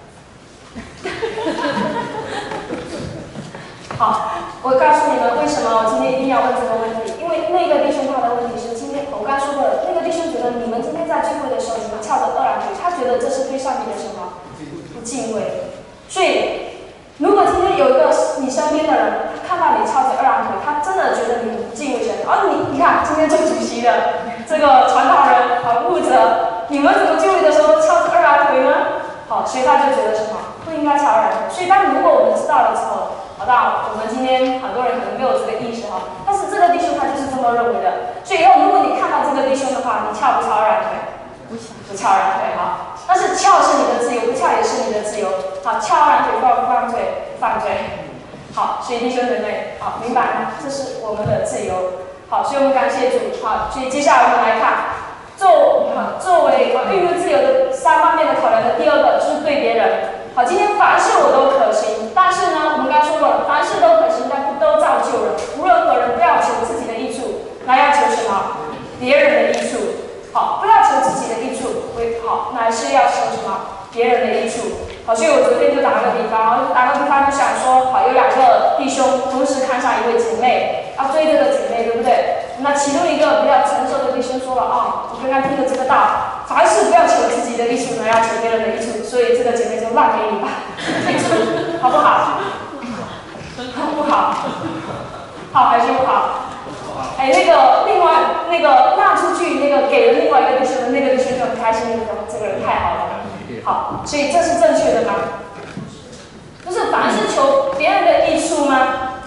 好，我告诉你们为什么我今天一定要问这个问题，因为那个弟兄他的问题是，今天我刚说过了，那个弟兄觉得你们今天在聚会的时候，你们翘着二郎腿，他觉得这是对上帝的什么？不敬畏。所以如果今天有一个你身边的人，他看到你翘着二郎腿，他真的觉得你不敬畏神。而、哦、你，你看今天做主席的这个传道人和牧者，你们怎么聚会的时候翘着二郎腿呢？好，所以他就觉得什么不应该翘二郎腿。所以当如果我们知道了之后，好到我们今天很多人可能没有这个意识哈，但是这个弟兄他就是这么认为的。所以以后如果你看到这个弟兄的话，你翘不翘二郎腿？不翘二郎腿哈。但是翘是你的自由，不翘也是你的自由。好，翘二郎腿犯不犯罪？犯罪。好，所以弟兄姐妹，好，明白吗？这是我们的自由。好，所以我们感谢主。好，所以接下来我们来看，作好作为啊孕育自由的三方面的考量的第二个就是对别人。好，今天凡事我都可行，但是呢，我们刚刚说过了，凡事都可行，但不都造就人。无论何人不要求自己的益处，那要求什么？别人的益处。好，不要求自己的益处，为好，乃是要求什么？别人的益处。好，所以我昨天就打个比方，打个比方就想说，好，有两个弟兄同时看上一位姐妹，要追这个姐妹，对不对？那其中一个比较成熟的弟兄说了啊，我刚刚听了这个道，凡事不要求自己的益处，呢要求别人的益处，所以这个姐妹就让给你吧，退出，好不好？不好，好还是不好？哎，那个另外那个让出去，那个给了另外一个弟兄的那个弟兄就很开心，就说这个人太好了。好，所以这是正确的吗？就是凡是求别人的益处吗？啊，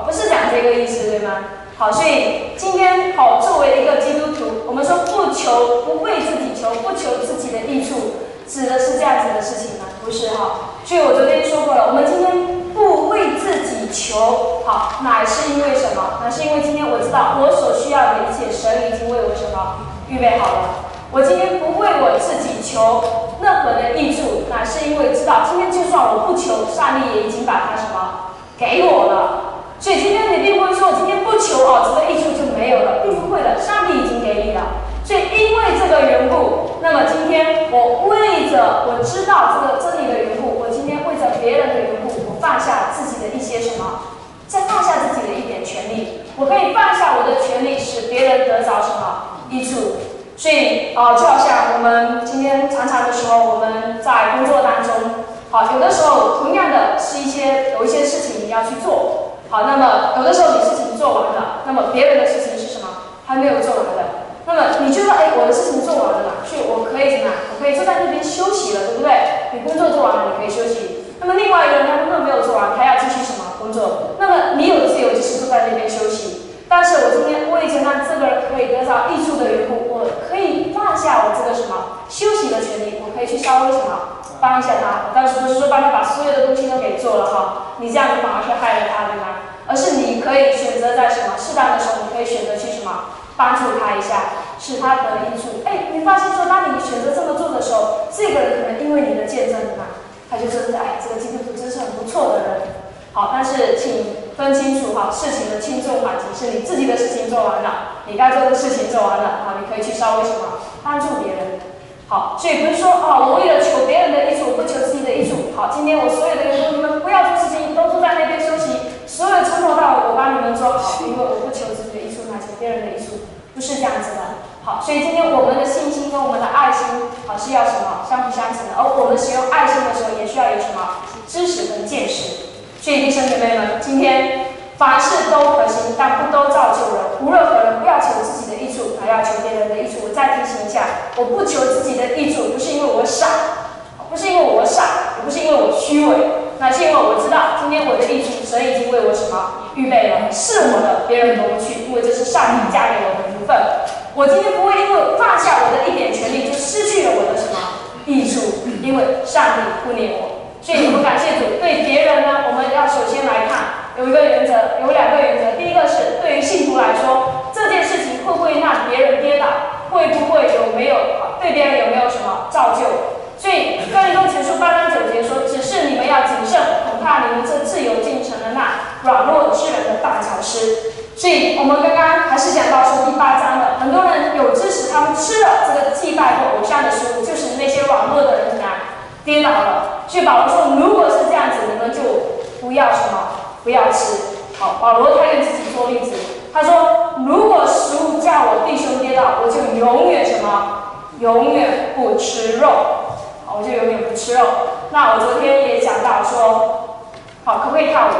不是讲这个意思，对吗？好，所以今天好，作为一个基督徒，我们说不求，不为自己求，不求自己的益处，指的是这样子的事情吗？不是哈。所以我昨天说过了，我们今天不为自己求，好，乃是因为什么？乃是因为今天我知道我所需要的一切，神已经为我什么预备好了。我今天不为我自己求任何的益处，乃是因为知道今天就算我不求，上帝也已经把它什么给我了。所以今天你并不会说，我今天不求哦，这个益处就没有了，并不会的，上帝已经给你了。所以因为这个缘故，那么今天我为着我知道这个真理的缘故，我今天为着别人的缘故，我放下自己的一些什么，再放下自己的一点权利，我可以放下我的权利，使别人得着什么益处。所以啊、呃，就好像我们今天常常的时候，我们在工作当中，好，有的时候同样的是一些有一些事情你要去做。好，那么有的时候你事情做完了，那么别人的事情是什么？还没有做完的。那么你觉得，哎，我的事情做完了嘛，所以我可以怎么样？我可以就在那边休息了，对不对？你工作做完了，你可以休息。那么另外一个人他根本没有做完，他要继续什么工作？那么你有自由，就是坐在那边休息。但是我今天为着让这个人可以得到益处的缘故，我可以放下我这个什么休息的权利，我可以去稍微什么帮一下他。但是不是说帮他把所有的东西都给做了哈？你这样子反而是害了他，对吗？而是你可以选择在什么适当的时候，你可以选择去什么帮助他一下，使他得益处。哎，你发现说，当你选择这么做的时候，这个人可能因为你的见证嘛，他就真的哎，这个基督徒真是很不错的人。好，但是请分清楚哈，事情的轻重缓急，是你自己的事情做完了，你该做的事情做完了，好，你可以去稍微什么帮助别人。好，所以不是说哦，我为了求别人的益处，不求自己的益处。好，今天我所有的员工，你们不要做事情，都坐在那边休息，所有从头到尾我帮你们做好，因为我不求自己的益处，乃求别人的益处，不是这样子的。好，所以今天我们的信心跟我们的爱心，好是要什么相辅相成的，而我们使用爱心的时候，也需要有什么知识跟见识。所以弟兄姐妹们，今天凡事都可行，但不都造就人。无论何人，不要求自己的益处，还要求别人的益处。我再提醒一下，我不求自己的益处，不是因为我傻，不是因为我傻，也不是因为我虚伪，那是因为我知道今天我的益处，神已经为我什么预备了，是我的，别人夺不去，因为这是上帝加给我的福分。我今天不会因为放下我的一点权利，就失去了我的什么益处，因为上帝不念我。所以我们感谢主。对别人呢，我们要首先来看有一个原则，有两个原则。第一个是对于信徒来说，这件事情会不会让别人跌倒，会不会有没有对别人有没有什么造就。所以哥林多前书八章九节说，只是你们要谨慎，恐怕你们这自由竟成了那软弱之人的绊脚石。所以我们刚刚还是讲到说第八章的，很多人有知识，他们吃了这个祭拜或偶像的食物，就是那些软弱的人怎么样跌倒了。所以保罗说，如果是这样子，你们就不要什么，不要吃。好，保罗他用自己做例子，他说，如果食物叫我弟兄跌倒，我就永远什么，永远不吃肉。好，我就永远不吃肉。那我昨天也讲到说，好，可不可以跳舞？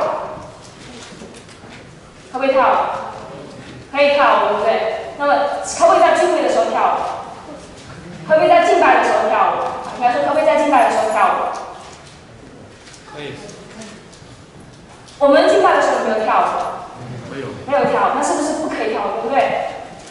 可不可以跳舞？可以跳舞，对不对？那么可不可以在聚会的时候跳舞？可不可以在敬拜的时候跳舞？应该说可不可以在敬拜的时候跳舞？ 可以。 我们敬拜的时候有没有跳舞？ 没有。 没有跳舞，那是不是不可以跳舞，对不对？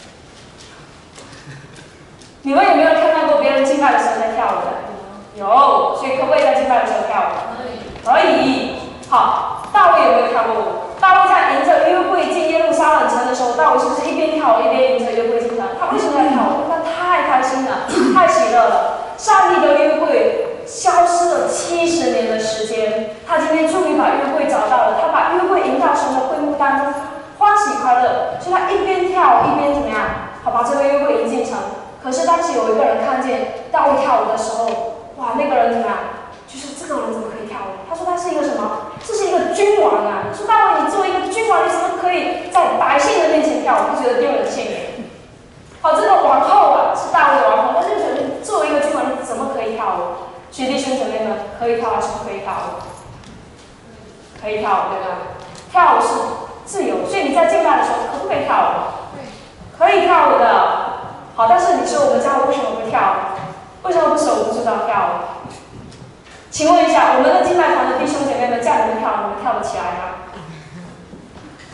你们有没有看到过别人敬拜的时候在跳舞的？有，所以可不可以在敬拜的时候跳舞？可以。可以。好，大卫有没有跳过舞？大卫在迎着约柜进耶路撒冷城的时候，大卫是不是一边跳舞一边迎着约柜进城？他为什么在跳舞？他太开心了，太喜乐了。上帝的约柜消失了七十年的时间，他今天终于把约柜找到了，他把约柜迎到神的会幕当中，欢喜快乐。所以他一边跳舞一边怎么样？好，把这个约柜迎进城。可是当时有一个人看见大卫跳舞的时候，哇，那个人怎么样？就是这个人怎么可以跳舞？他说他是一个什么？这是一个君王啊！他说大卫，你作为一个君王，你怎么可以在百姓的面前跳舞？不觉得丢人现眼？好，这个王后啊，是大卫的王后，他就觉得作为一个君王，你怎么可以跳舞？所以弟兄姐妹们，可以跳还是不可以跳舞？可以跳舞，对吧？跳舞是自由，所以你在敬拜的时候可不可以跳舞？可以跳舞的。好，但是你说我们教会为什么不跳舞？为什么不手舞足蹈跳舞？请问一下，我们的敬拜团的弟兄姐妹们叫你们跳，你们跳得起来吗？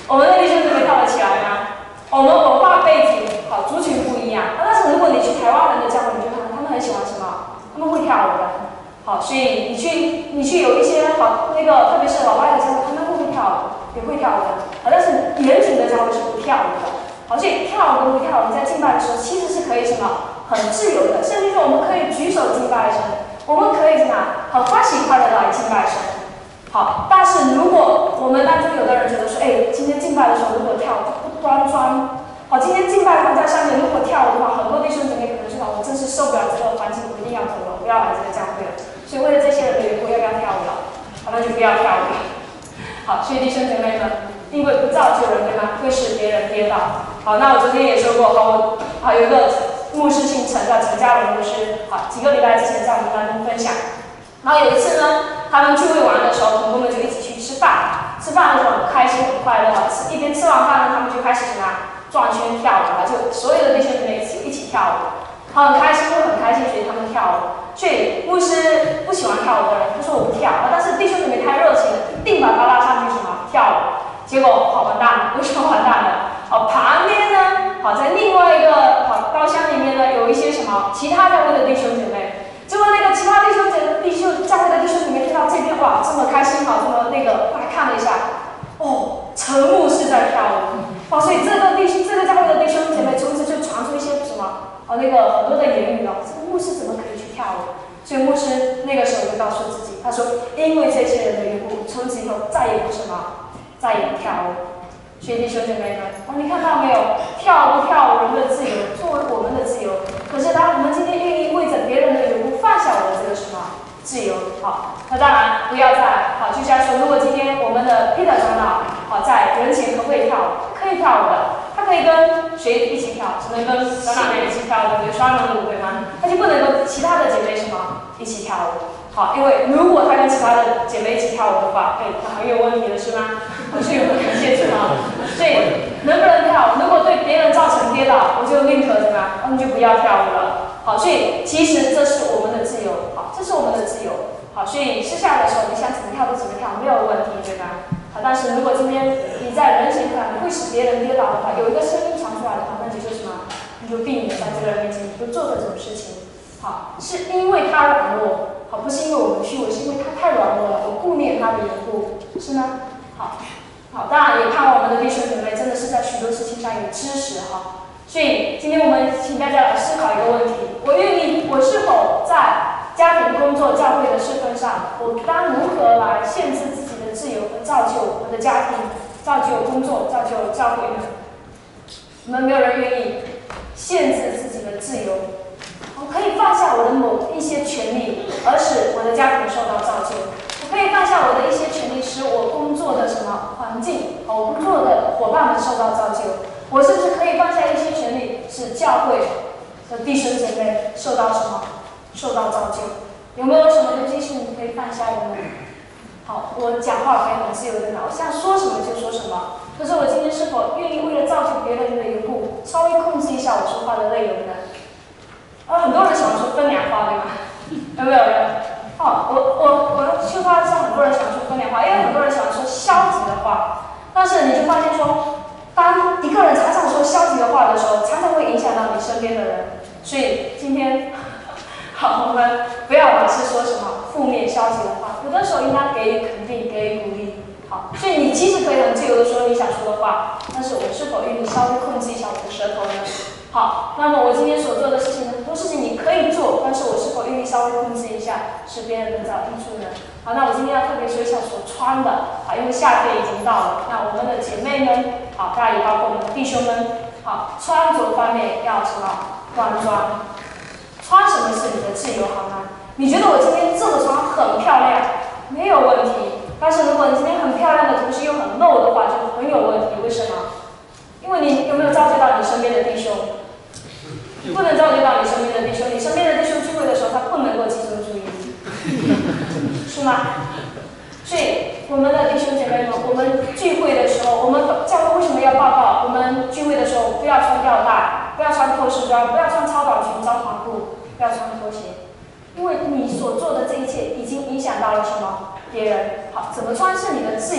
我们的弟兄姊妹跳得起来吗？我们文化背景好，族群不一样。但是如果你去台湾人的教会，你就看他们很喜欢什么？他们会跳舞的。好，所以你去你去有一些好那个，特别是老外的教会，他们会不会跳舞？也会跳舞的。好，但是严谨的教会是不跳舞的。好，所以跳舞跟不跳舞，在敬拜的时候其实是可以什么？很自由的，甚至说我们可以举手敬拜神，我们可以什么？很欢喜快乐来敬拜神。好，但是如果我们当中有的人觉得说，哎，今天敬拜的时候如果跳不端庄，好，今天敬拜放在上面，如果跳舞的话，很多弟兄姐妹可能说，我真是受不了这个环境，我一定要走了，我不要来这个教会了。所以为了这些人的缘故，要不要跳舞了？好，那就不要跳舞了。好，所以弟兄姐妹们，因为不造就人，对吗？会使别人跌倒。好，那我昨天也说过，好，我好有一个牧师姓陈，叫陈嘉伦牧师。好，几个礼拜之前在我们当中分享。然后有一次呢，他们聚会完的时候，同工们就一起去吃饭。吃饭的时候很开心很快乐，吃一边吃完饭呢，他们就开始什么转圈跳舞了，就所有的弟兄姊妹一起一起跳舞。他很开心，会很开心学他们跳舞。所以牧师不喜欢跳舞的人，他说我不跳，但是弟兄姊妹太热情了，一定把他拉上去什么跳舞。结果好完蛋了，为什么完蛋了？好，旁边呢，好在另外一个好包厢里面呢，有一些什么其他教会的弟兄姐妹。结果那个其他弟兄姐妹、弟兄教会的弟兄姐妹听到这边哇这么开心，好这么那个，过来看了一下，哦，陈牧师在跳舞。哇，所以这个弟兄这个教会的弟兄姐妹从此就传出一些什么哦那个很多的言语哦，这个牧师怎么可以去跳舞？所以牧师那个时候就告诉自己，他说因为这些人的缘故，从此以后再也不什么。再也不跳舞。所以弟兄姐妹们，哦，你看到没有？跳不跳舞人的自由，作为我们的自由。可是当我们今天愿意为着别人的缘故放下我的这个什么自由，好，那当然不要再好，就像说，如果今天我们的 Peter 长老好在人前可不可以跳舞？可以跳舞的，他可以跟谁一起跳？只能跟长老妹一起跳，对不对？双人舞对吗？他就不能跟其他的姐妹什么一起跳舞。好，因为如果他跟其他的姐妹一起跳舞的话，哎，那很有问题了，是吗？所以我们感谢主啊。所以能不能跳？如果对别人造成跌倒，我就宁可怎么样？我们就不要跳舞了。好，所以其实这是我们的自由。好，这是我们的自由。好，所以私下的时候，你想怎么跳就怎么跳，没有问题，对吧？好，但是如果今天你在人前看，你会使别人跌倒的话，有一个声音传出来的话，那你就什么？你就避免在这个人面前，你就做这种事情。好，是因为他软弱。好，不是因为我们虚伪，是因为他太软弱了，我顾念他的缘故，是吗？好，好，当然也盼望我们的弟兄姊妹真的是在许多事情上有知识哈。所以今天我们请大家来思考一个问题：我愿意，我是否在家庭、工作、教会的事份上，我当如何来限制自己的自由和造就我的家庭、造就工作、造就教会呢？我们没有人愿意限制自己的自由。我可以放下我的某一些权利，而使我的家庭受到造就。我可以放下我的一些权利，使我工作的什么环境，和我工作的伙伴们受到造就。我是不是可以放下一些权利，使教会的弟兄姐妹受到什么？受到造就？有没有什么东西是你可以放下的呢？好，我讲话可以很自由的，我想说什么就说什么。可是我今天是否愿意为了造就别人的缘故，稍微控制一下我说话的内容呢？啊，很多人喜欢说分两话，对吗？有没有人？哦，我我我说话上很多人喜欢说分两话，因为很多人喜欢说消极的话。但是你就发现说，当一个人常常说消极的话的时候，常常会影响到你身边的人。所以今天，好，我们不要老是说什么负面消极的话，有的时候应该给予肯定，给予鼓励。好，所以你其实可以很自由的说你想说的话，但是我是否愿意稍微控制一下我的舌头呢？好，那么我今天所做的事情，很多事情你可以做，但是我是否愿意稍微控制一下，使别人得到益处呢？好，那我今天要特别说一下所穿的，好，因为夏天已经到了，那我们的姐妹们，好，当然也包括我们的弟兄们，好，穿着方面要什么端庄，穿什么是你的自由，好吗？你觉得我今天这么穿很漂亮，没有问题，但是如果你今天很漂亮的同时又很露的话，就很有问题，为什么？因为你有没有照顾到你身边的弟兄？不能照顾到你身边的弟兄，你身边的弟兄聚会的时候，他不能够集中注意力，是吗？所以我们的弟兄姐妹们，我们聚会的时候，我们教会为什么要报告？我们聚会的时候不要穿吊带，不要穿透视装，不要穿超短裙、超长裤，不要穿拖鞋，因为你所做的这一切已经影响到了什么？别人。好，怎么穿是你的自由，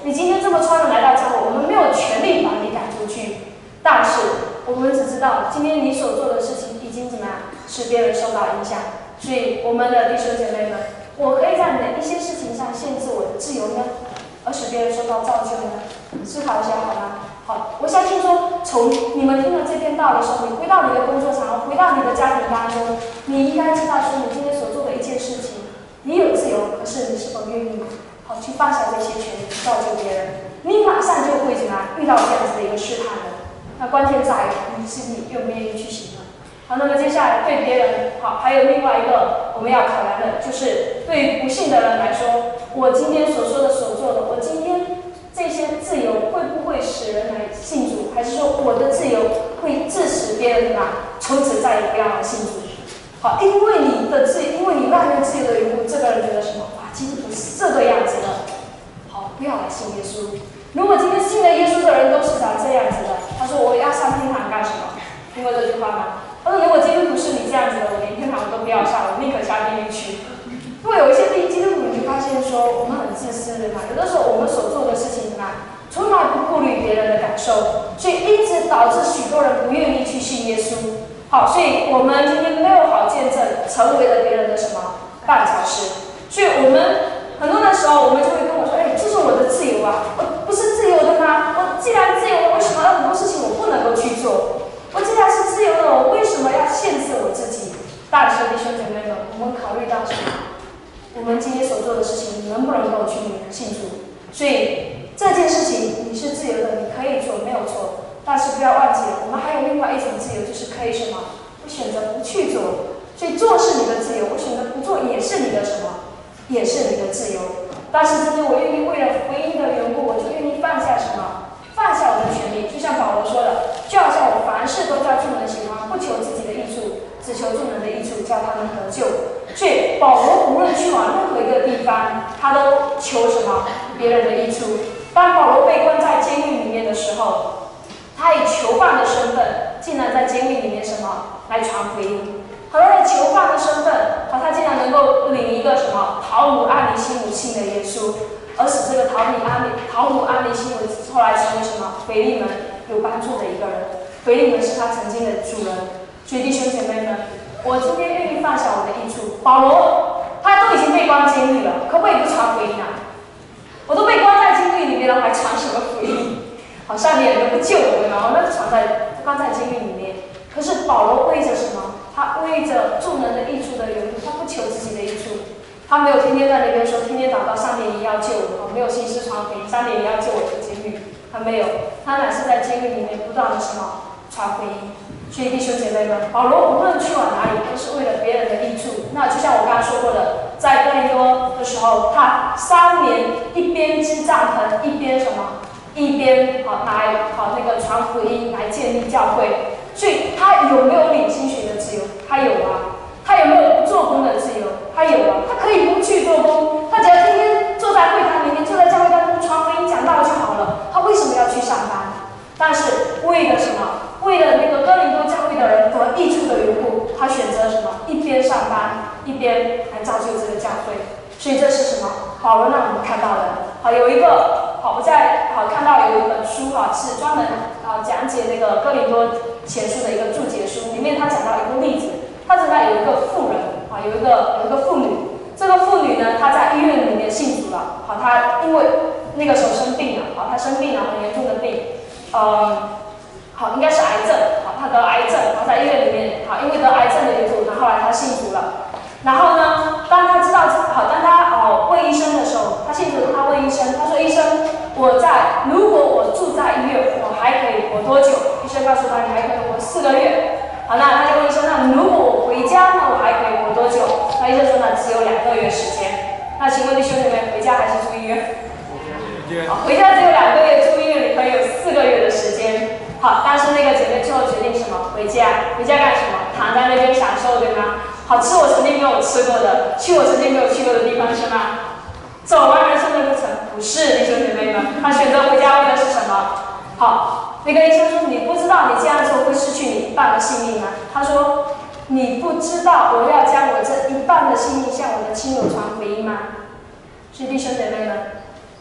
你今天这么穿的来到教会，我们没有权利把你赶出去，但是我们只知道今天你所做的事情已经怎么样使别人受到影响。所以我们的弟兄姐妹们，我可以在哪一些事情上限制我的自由呢？而使别人受到造就呢？思考一下好吗？好，我相信说，从你们听了这篇道的时候，你回到你的工作场，回到你的家庭当中，你应该知道说，你今天所做的一件事情，你有自由，可是你是否愿意好去放下这些权利，造就别人？你马上就会怎么样遇到这样子的一个试探的。那关键在于你自己愿不愿意去行呢？好，那么接下来对别人好，还有另外一个我们要考量的，就是对于不信的人来说，我今天所说的、所做的，我今天这些自由会不会使人来信主，还是说我的自由会致使别人怎么样从此再也不要来信主？好，因为你的自，因为你滥用自由的缘故，这个人觉得什么？哇，基督徒是这个样子的，好，不要来信耶稣。如果今天信了耶稣的人都是长这样子的，他说我要上天堂干什么？听过这句话吗？他说如果基督徒是你这样子的，我连天堂都不要上，我宁可下地狱去。因为有一些基督徒你就发现说，我们很自私的嘛，有的时候我们所做的事情嘛，从来不顾虑别人的感受，所以因此导致许多人不愿意去信耶稣。好，所以我们今天没有好见证，成为了别人的什么绊脚石。所以我们很多的时候，我们就会跟我说，哎，这是我的自由啊，我不是自由的吗？我既然自由了，为什么有很多事情我不能够去做？我既然是自由的，我为什么要限制我自己？但是弟兄姐妹们，我们考虑到什么？我们今天所做的事情能不能够去信主？所以这件事情你是自由的，你可以做，没有错。但是不要忘记了，我们还有另外一种自由，就是可以什么？我选择不去做。所以做是你的自由，我选择不做也是你的什么？也是你的自由。但是今天我愿意为了福音的缘故，我就愿意放下什么？放下我的权利。就像保罗说的，就好像我凡事都叫众人喜欢，不求自己的益处，只求众人的益处，叫他们得救。所以保罗无论去往任何一个地方，他都求什么？别人的益处。当保罗被关在监狱里面的时候，他以囚犯的身份，竟然在监狱里面什么来传福音。和他的囚犯的身份，和他竟然能够领一个什么陶姆阿尼西姆信的耶稣，而使这个陶米阿尼陶姆阿尼西姆后来成为什么腓利门有帮助的一个人。腓利门是他曾经的主人。所以弟兄姐妹们，我今天愿意放下我的益处。保罗他都已经被关监狱了，可不可以不传福音啊？我都被关在监狱里面了，还传什么福音？好，上面人都不救我们，然后那就传在关在监狱里面。可是保罗为着什么？他为着众人的益处的缘故，他不求自己的益处。他没有天天在那边说，天天祷告，上帝也要救我，没有信誓传福音，上帝也要救我出监狱。他没有，他乃是在监狱里面不断的什么传福音。所以弟兄姐妹们，保罗无论去往哪里，都是为了别人的益处。那就像我刚才说过的，在哥林多的时候，他三年一边支帐篷，一边什么，一边好来好那个传福音，来建立教会。所以他有没有领薪水的自由？他有啊。他有没有不做工的自由？他有啊。他可以不去做工，他只要天天坐在会堂里面，坐在教会当中传福音讲道就好了。他为什么要去上班？但是为了什么？为了那个哥林多教会的人得益处的缘故，他选择什么？一边上班，一边来造就这个教会。所以这是什么？保罗让我们看到的。好，有一个好，我在好看到有一本书哈，是专门啊讲解那个哥林多前书的一个注解书，里面他讲到一个例子，他讲到有一个妇人啊，有一个有一个妇女，这个妇女呢，她在医院里面信主了，好，她因为那个时候生病了，好，她生病了，很严重的病，嗯。好，应该是癌症。好，他得癌症，然后在医院里面，好，因为得癌症的缘故，然后后来他信主了。然后呢，当他知道，好，当他哦问医生的时候，他信主，他问医生，他说：“医生，我在如果我住在医院，我还可以活多久？”医生告诉他：“你还可以活四个月。”好，那他就问医生：“那如果我回家呢，我还可以活多久？”那医生说：“那只有两个月时间。”那请问弟兄姐妹，回家还是住医院？好，回家只有两个月，住医院你可以有四个月的时间。好，但是那个姐妹最后决定什么？回家，回家干什么？躺在那边享受，对吗？好，吃我曾经没有吃过的，去我曾经没有去过的地方，是吗？走完人生的路程，不是，弟兄姐妹们，他选择回家为的是什么？好，那个医生说：“你不知道你这样做会失去你一半的性命吗？”他说：“你不知道我要将我这一半的性命向我的亲友传福音吗？”所以弟兄姐妹们，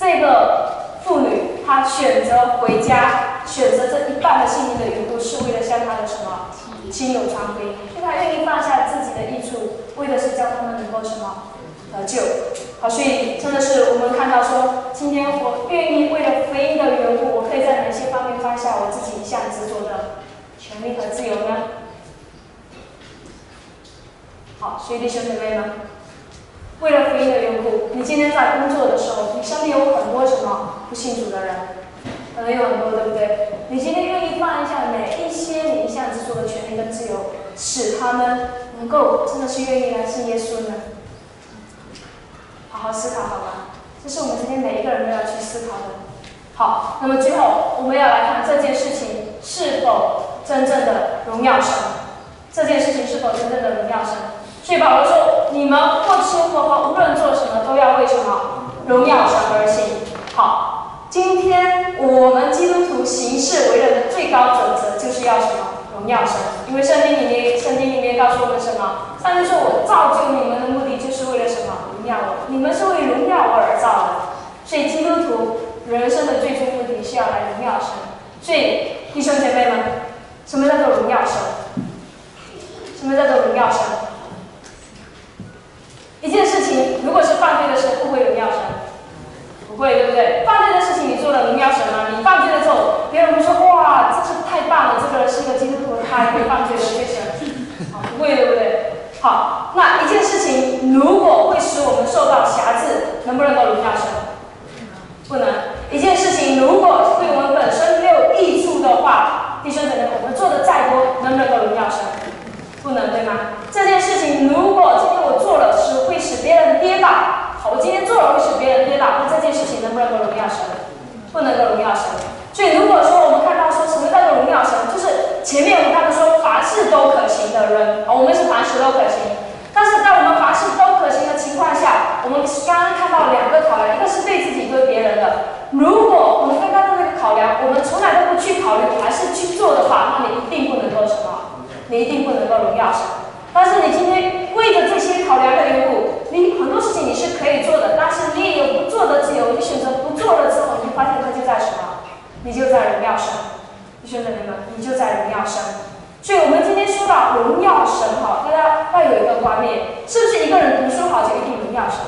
这个妇女她选择回家，选择这一半的性命的缘故，是为了向她的什么亲友传福音，所以她愿意放下自己的益处，为的是叫他们能够什么得救。好，所以真的是我们看到说，今天我愿意为了福音的缘故，我可以在哪些方面放下我自己一向执着的权利和自由呢？好，所以弟兄姐妹们，为了福音的缘故，你今天在工作的时候，你身边有很多什么不信主的人，可能有很多，对不对？你今天愿意放一下哪一些你一向执着的权利跟自由，使他们能够真的是愿意来信耶稣呢？好好思考好吗？这是我们今天每一个人都要去思考的。好，那么最后我们要来看这件事情是否真正的荣耀神。这件事情是否真正的荣耀神？所以保罗说：“你们或吃或喝，无论做什么，都要为什么荣耀神而行。”好，今天我们基督徒行事为人的最高准则就是要什么？荣耀神。因为圣经里面，圣经里面告诉我们什么？上帝说：“我造就你们的目的就是为了什么？荣耀我。你们是为荣耀我而造的。”所以基督徒人生的最终目的是要来荣耀神。所以弟兄姐妹们，什么叫做荣耀神？什么叫做荣耀神？一件事情如果是犯罪的事，会不会荣耀神？不会，对不对？犯罪的事情你做了荣耀神吗？你犯罪了之后，别人会说：“哇，这是太棒了，这个人是一个基督徒，他还会犯罪的罪神。”啊，不会，对不对？好，那一件事情如果会使我们受到辖制，能不能够荣耀神？不能。一件事情如果对我们本身没有益处的话，弟兄姊妹，我们做的再多，能不能够荣耀神？不能，对吗？这件事情如果今天我做了是会使别人跌倒，好，我今天做了会使别人跌倒，那这件事情能不能够荣耀神？不能够荣耀神。所以如果说我们看到说什么叫做荣耀神，就是前面我们看到说凡事都可行的人，好，我们是凡事都可行。但是在我们凡事都可行的情况下，我们刚刚看到两个考量，一个是对自己对别人的。如果我们刚刚的那个考量，我们从来都不去考虑，还是去做的话，那你一定不能够什么？你一定不能够荣耀神。但是你今天为着这些考量的缘故，你很多事情你是可以做的，但是你也有不做的自由。你选择不做了之后，你就发现它就在什么？你就在荣耀神。弟兄姊妹们，你就在荣耀神。所以我们今天说到荣耀神，哈，大家要有一个观念，是不是一个人读书好就一定荣耀神？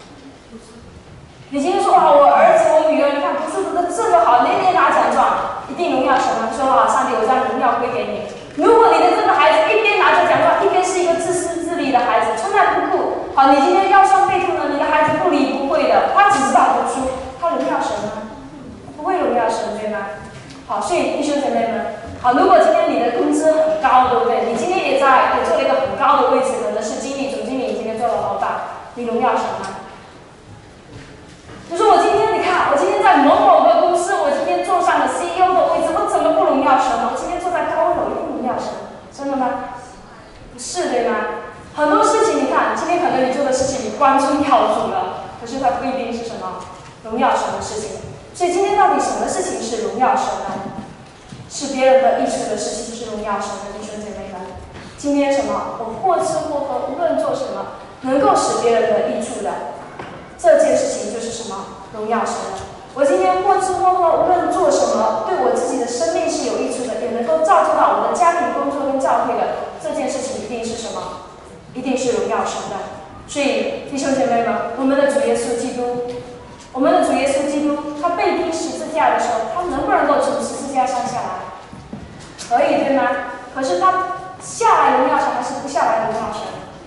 你今天说哇，我儿子我女儿，你看读书读得这么好，年年拿奖状，一定荣耀神吗？说啊，上帝，我将荣耀归给你。如果你的这个孩子一边拿着奖状，一边是一个自私自利的孩子，从来不顾，好，你今天腰酸背痛的，你的孩子不理不会的，他只知道读书，他荣耀神吗？不会荣耀神，对吗？好，所以弟兄姐妹们，好，如果今天你的工资很高，对不对？你今天也在也做了一个很高的位置，可能是经理、总经理，你今天做了老板，你荣耀神吗？就说我今天你看，我今天在某某个公司，我今天坐上了 C E O 的位置，我怎么不荣耀神呢？我今天坐在高楼，一定荣耀神，真的吗？不是，对吗？很多事情你看，今天可能你做的事情你光宗耀祖了，可是它不一定是什么荣耀神的事情。所以今天到底什么事情是荣耀神呢？是别人的益处的事情是荣耀神的，弟兄姐妹们。今天什么？我或吃或喝，无论做什么，能够使别人的益处的。这件事情就是什么？荣耀神的。我今天或吃或喝，无论做什么，对我自己的生命是有益处的，也能够造就到我的家庭、工作跟教会的，这件事情一定是什么？一定是荣耀神的。所以弟兄姐妹们，我们的主耶稣基督，我们的主耶稣基督，他被钉十字架的时候，他能不能够从十字架上下来？可以，对吗？可是他下来荣耀神，还是不下来荣耀神？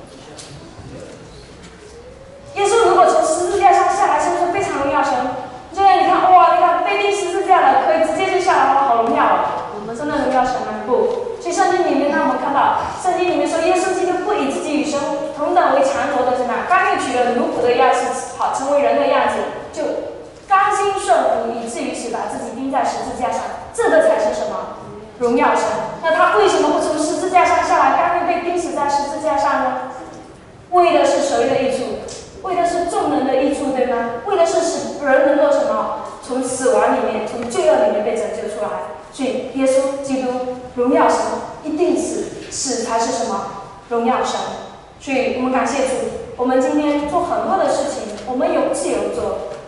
耶稣如果从十字架上下来，是不是非常荣耀神？现在你看，哇，你看被钉十字架了，可以直接就下来了，好荣耀啊！我们真的荣耀神吗？不。所以圣经里面呢，我们看到圣经里面说，耶稣基督不以自己与神同等为强夺的什么，甘愿取了奴仆的样式，好成为人的样子，就甘心顺服，以至于是把自己钉在十字架上，这个才是什么？荣耀神。那他为什么不从十字架上下来，甘愿被钉死在十字架上呢？为的是谁的益处？为的是众人的益处，对吗？为的是使人能够什么？从死亡里面，从罪恶里面被拯救出来。所以耶稣基督荣耀神，一定是死才是什么？荣耀神。所以我们感谢主，我们今天做很多的事情，我们有自由做，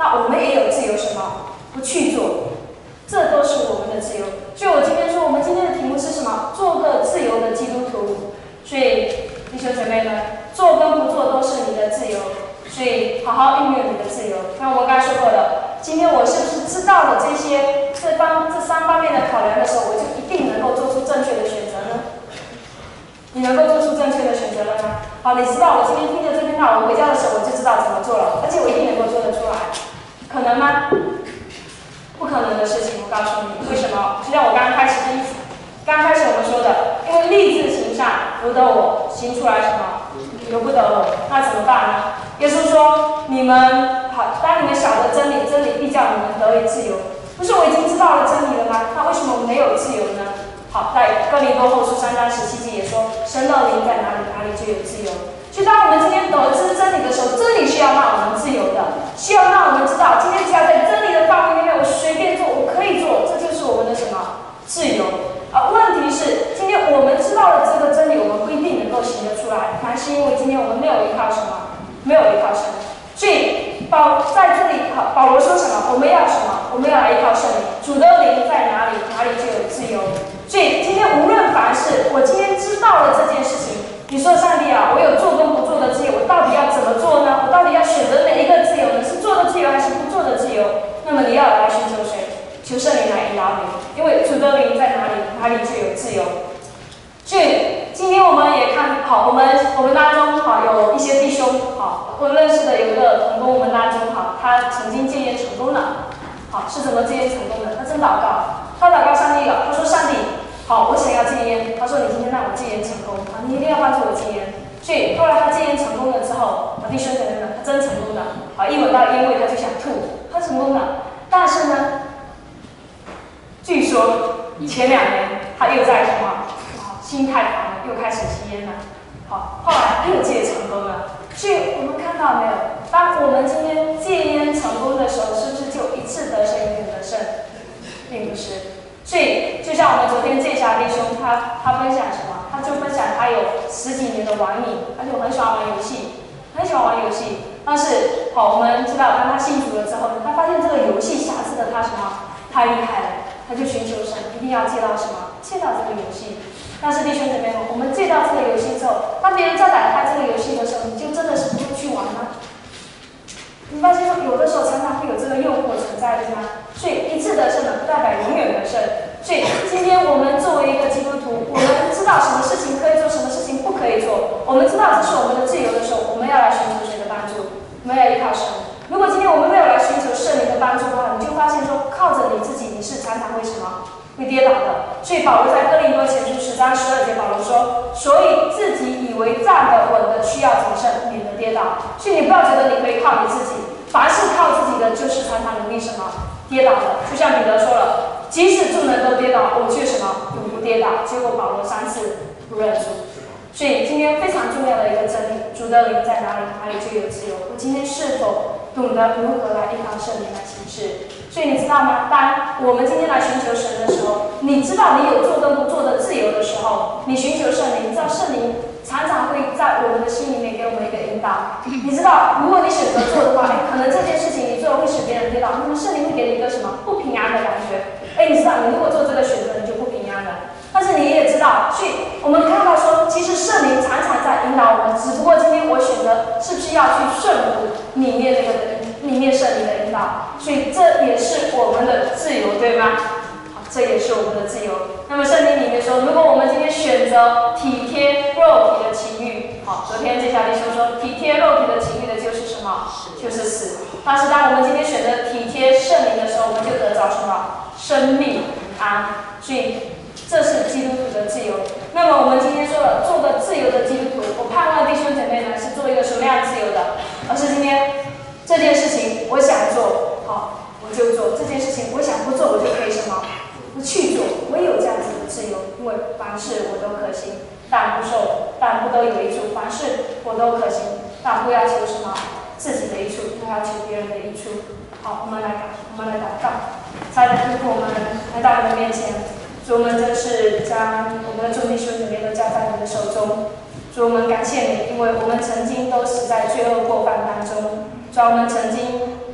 那我们也有自由什么？不去做，这都是我们的自由。所以我今天说，我们今天的题目是什么？做个自由的基督徒。所以弟兄姐妹们，做跟不做都是你的自由，所以好好运用你的自由。那我们刚才说过了，今天我是不是知道了这些这方这三方面的考量的时候，我就一定能够做出正确的选择呢？你能够做出正确的选择了吗？好，你知道我今天听着这篇道，我回家的时候我就知道怎么做了，而且我一定能够做得出来，可能吗？不可能的事情，我告诉你，为什么？就像我刚刚开始第一，刚开始我们说的，因为立志行善，由得我行出来什么，由不得我，那怎么办呢？耶稣说，你们好，当你们晓得真理，真理必叫你们得以自由。不是我已经知道了真理了吗？那为什么没有自由呢？好，在哥林多后书三章十七节也说，神的灵在哪里，哪里就有自由。所以当我们今天得知真理的时候，真理是要让我们自由的，需要让我们知道，今天只要在真理的范围里面，我随便做，我可以做，这就是我们的什么自由。而问题是，今天我们知道了这个真理，我们不一定能够行得出来，还是因为今天我们没有依靠什么，没有依靠神。所以保在这里，好，保罗说什么？我们要什么？我们要来依靠圣灵。主的灵在哪里，哪里就有自由。所以今天无论凡事，我今天知道了这件事情，你说上帝啊，我有做跟不做的自由，我到底要怎么做呢？我到底要选择哪一个自由呢？是做的自由还是不做的自由？那么你要来寻求谁？求圣灵来引导你，因为主的灵在哪里，哪里就有自由。所以今天我们也看好，我们我们当中好有一些弟兄好，我认识的有一个同工，我们当中好，他曾经戒烟成功了，好是怎么戒烟成功的？他真祷告，他祷告上帝了，他说上帝，好，我想要戒烟，他说你今天让我戒烟成功，啊，你一定要帮助我戒烟。所以后来他戒烟成功了之后，啊弟兄姐妹们，他真成功了，好一闻到烟味他就想吐，他成功了，但是呢，据说前两年他又在什么？心太烦了，又开始吸烟了。好，后来又戒成功了。所以我们看到没有？当我们今天戒烟成功的时候，是不是就一次得胜，永远得胜？并不是。所以就像我们昨天戒侠弟兄，他他分享什么？他就分享他有十几年的网瘾，而且我很喜欢玩游戏，很喜欢玩游戏。但是好，我们知道当他信主了之后呢，他发现这个游戏辖制的他什么太厉害了，他就寻求神，一定要戒到什么？戒到这个游戏。但是弟兄姐妹们，我们戒到这个游戏之后，当别人在打开这个游戏的时候，你就真的是不会去玩吗？你发现说，有的时候常常会有这个诱惑存在，对吗？所以一次得胜呢，不代表永远得胜。所以今天我们作为一个基督徒，我们知道什么事情可以做，什么事情不可以做。我们知道这是我们的自由的时候，我们要来寻求谁的帮助？我们要依靠神。如果今天我们没有来寻求圣灵的帮助的话，你就发现说，靠着你自己，你是常常会什么？会跌倒的。所以保罗在哥林多前书十章十二节，保罗说：“所以自己以为站得稳的，需要谨慎，免得跌倒。”所以你不要觉得你可以靠你自己，凡是靠自己的，就是常常容易什么跌倒的。就像彼得说了：“即使众人都跌倒，我却什么永不跌倒。”结果保罗三次不认主。所以今天非常重要的一个真理：主的灵在哪里，哪里就有自由。我今天是否懂得如何来依靠圣灵来行事？所以你知道吗？当我们今天来寻求神的时候，你知道你有做跟不做的自由的时候，你寻求圣灵，你知道圣灵常常会在我们的心里面给我们一个引导。你知道，如果你选择做的话，哎，可能这件事情你做会使别人跌倒，那么圣灵会给你一个什么不平安的感觉？哎，你知道，你如果做这个选择，你就不平安了。但是你也知道，所以我们看到说，其实圣灵常常在引导我们，只不过今天我选择是不是要去顺服里面那个里面圣灵的引导，所以这也是我们的自由，对吗？好，这也是我们的自由。那么圣经里面说，如果我们今天选择体贴肉体的情欲，好，昨天这下弟兄说，体贴肉体的情欲的就是什么？就是死。但是当我们今天选择体贴圣灵的时候，我们就得着什么？生命平安。所以这是基督徒的自由。那么我们今天说了，做个自由的基督徒，我盼望弟兄姐妹呢是做一个什么样自由的？而是今天这件事情我想做，好，我就做；这件事情我想不做，我就可以什么？不去做。我也有这样子的自由，因为凡事我都可行，但不受，但不都有益处；凡事我都可行，但不要求什么自己的益处，不要求别人的益处。好，我们来我们来祷告。再来，如果我们来到你的面前。主，我们真是将我们的众弟兄姐妹都交在你的手中。主，我们感谢你，因为我们曾经都死在罪恶过犯当中。主，我们曾经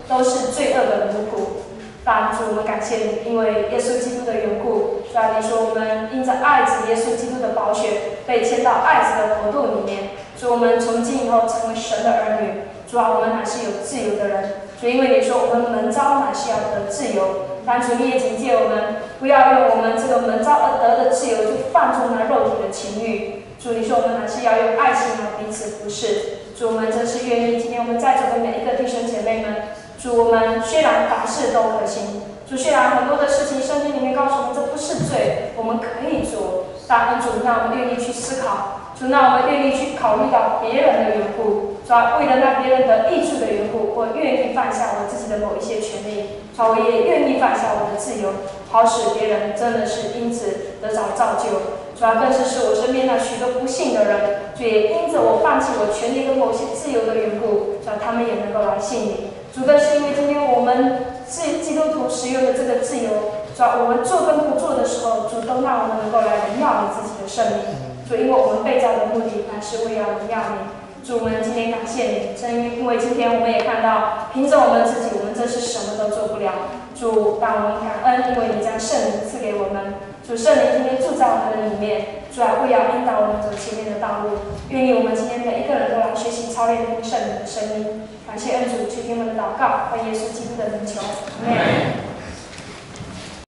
都是罪恶的奴仆。但主，我们感谢你，因为耶稣基督的缘故，主啊，你说我们因着爱子耶稣基督的宝血，被牵到爱子的国度里面。主，我们从今以后成为神的儿女。主啊，我们乃是有自由的人。主，因为你说我们蒙召乃是要得自由，但主你也警戒我们，不要用我们这个蒙召而得的自由，就放纵那肉体的情欲。主，你说我们乃是要用爱心来彼此服侍。主，我们真是愿意今天我们在座的每一个弟兄姐妹们，主，我们虽然凡事都可行，主，虽然很多的事情圣经里面告诉我们这不是罪，我们可以做，但主，让我们愿意去思考，主，让我们愿意去考虑到别人的缘故，主，为了让别人得益处的缘故，我愿意放下我自己的某一些权利，主，我也愿意放下我的自由，好使别人真的是因此得着造就。主要更是使我身边那许多不幸的人，主也因着我放弃我权利跟某些自由的缘故，主要他们也能够来信你。主，更是因为今天我们是基督徒使用的这个自由，主要我们做跟不做的时候，主都让我们能够来荣耀你自己的圣名。主，因为我们被造的目的乃是为了荣耀你。主，我们今天感谢你，正因为今天我们也看到，凭着我们自己，我们真是什么都做不了。主，让我们感恩，因为你将圣灵赐给我们。主，圣灵今天住在我们的里面，主啊，为要引导我们走前面的道路。愿意我们今天每一个人都来学习操练听圣灵的声音。感谢恩主，去听我们的祷告，奉耶稣基督的名求，阿们。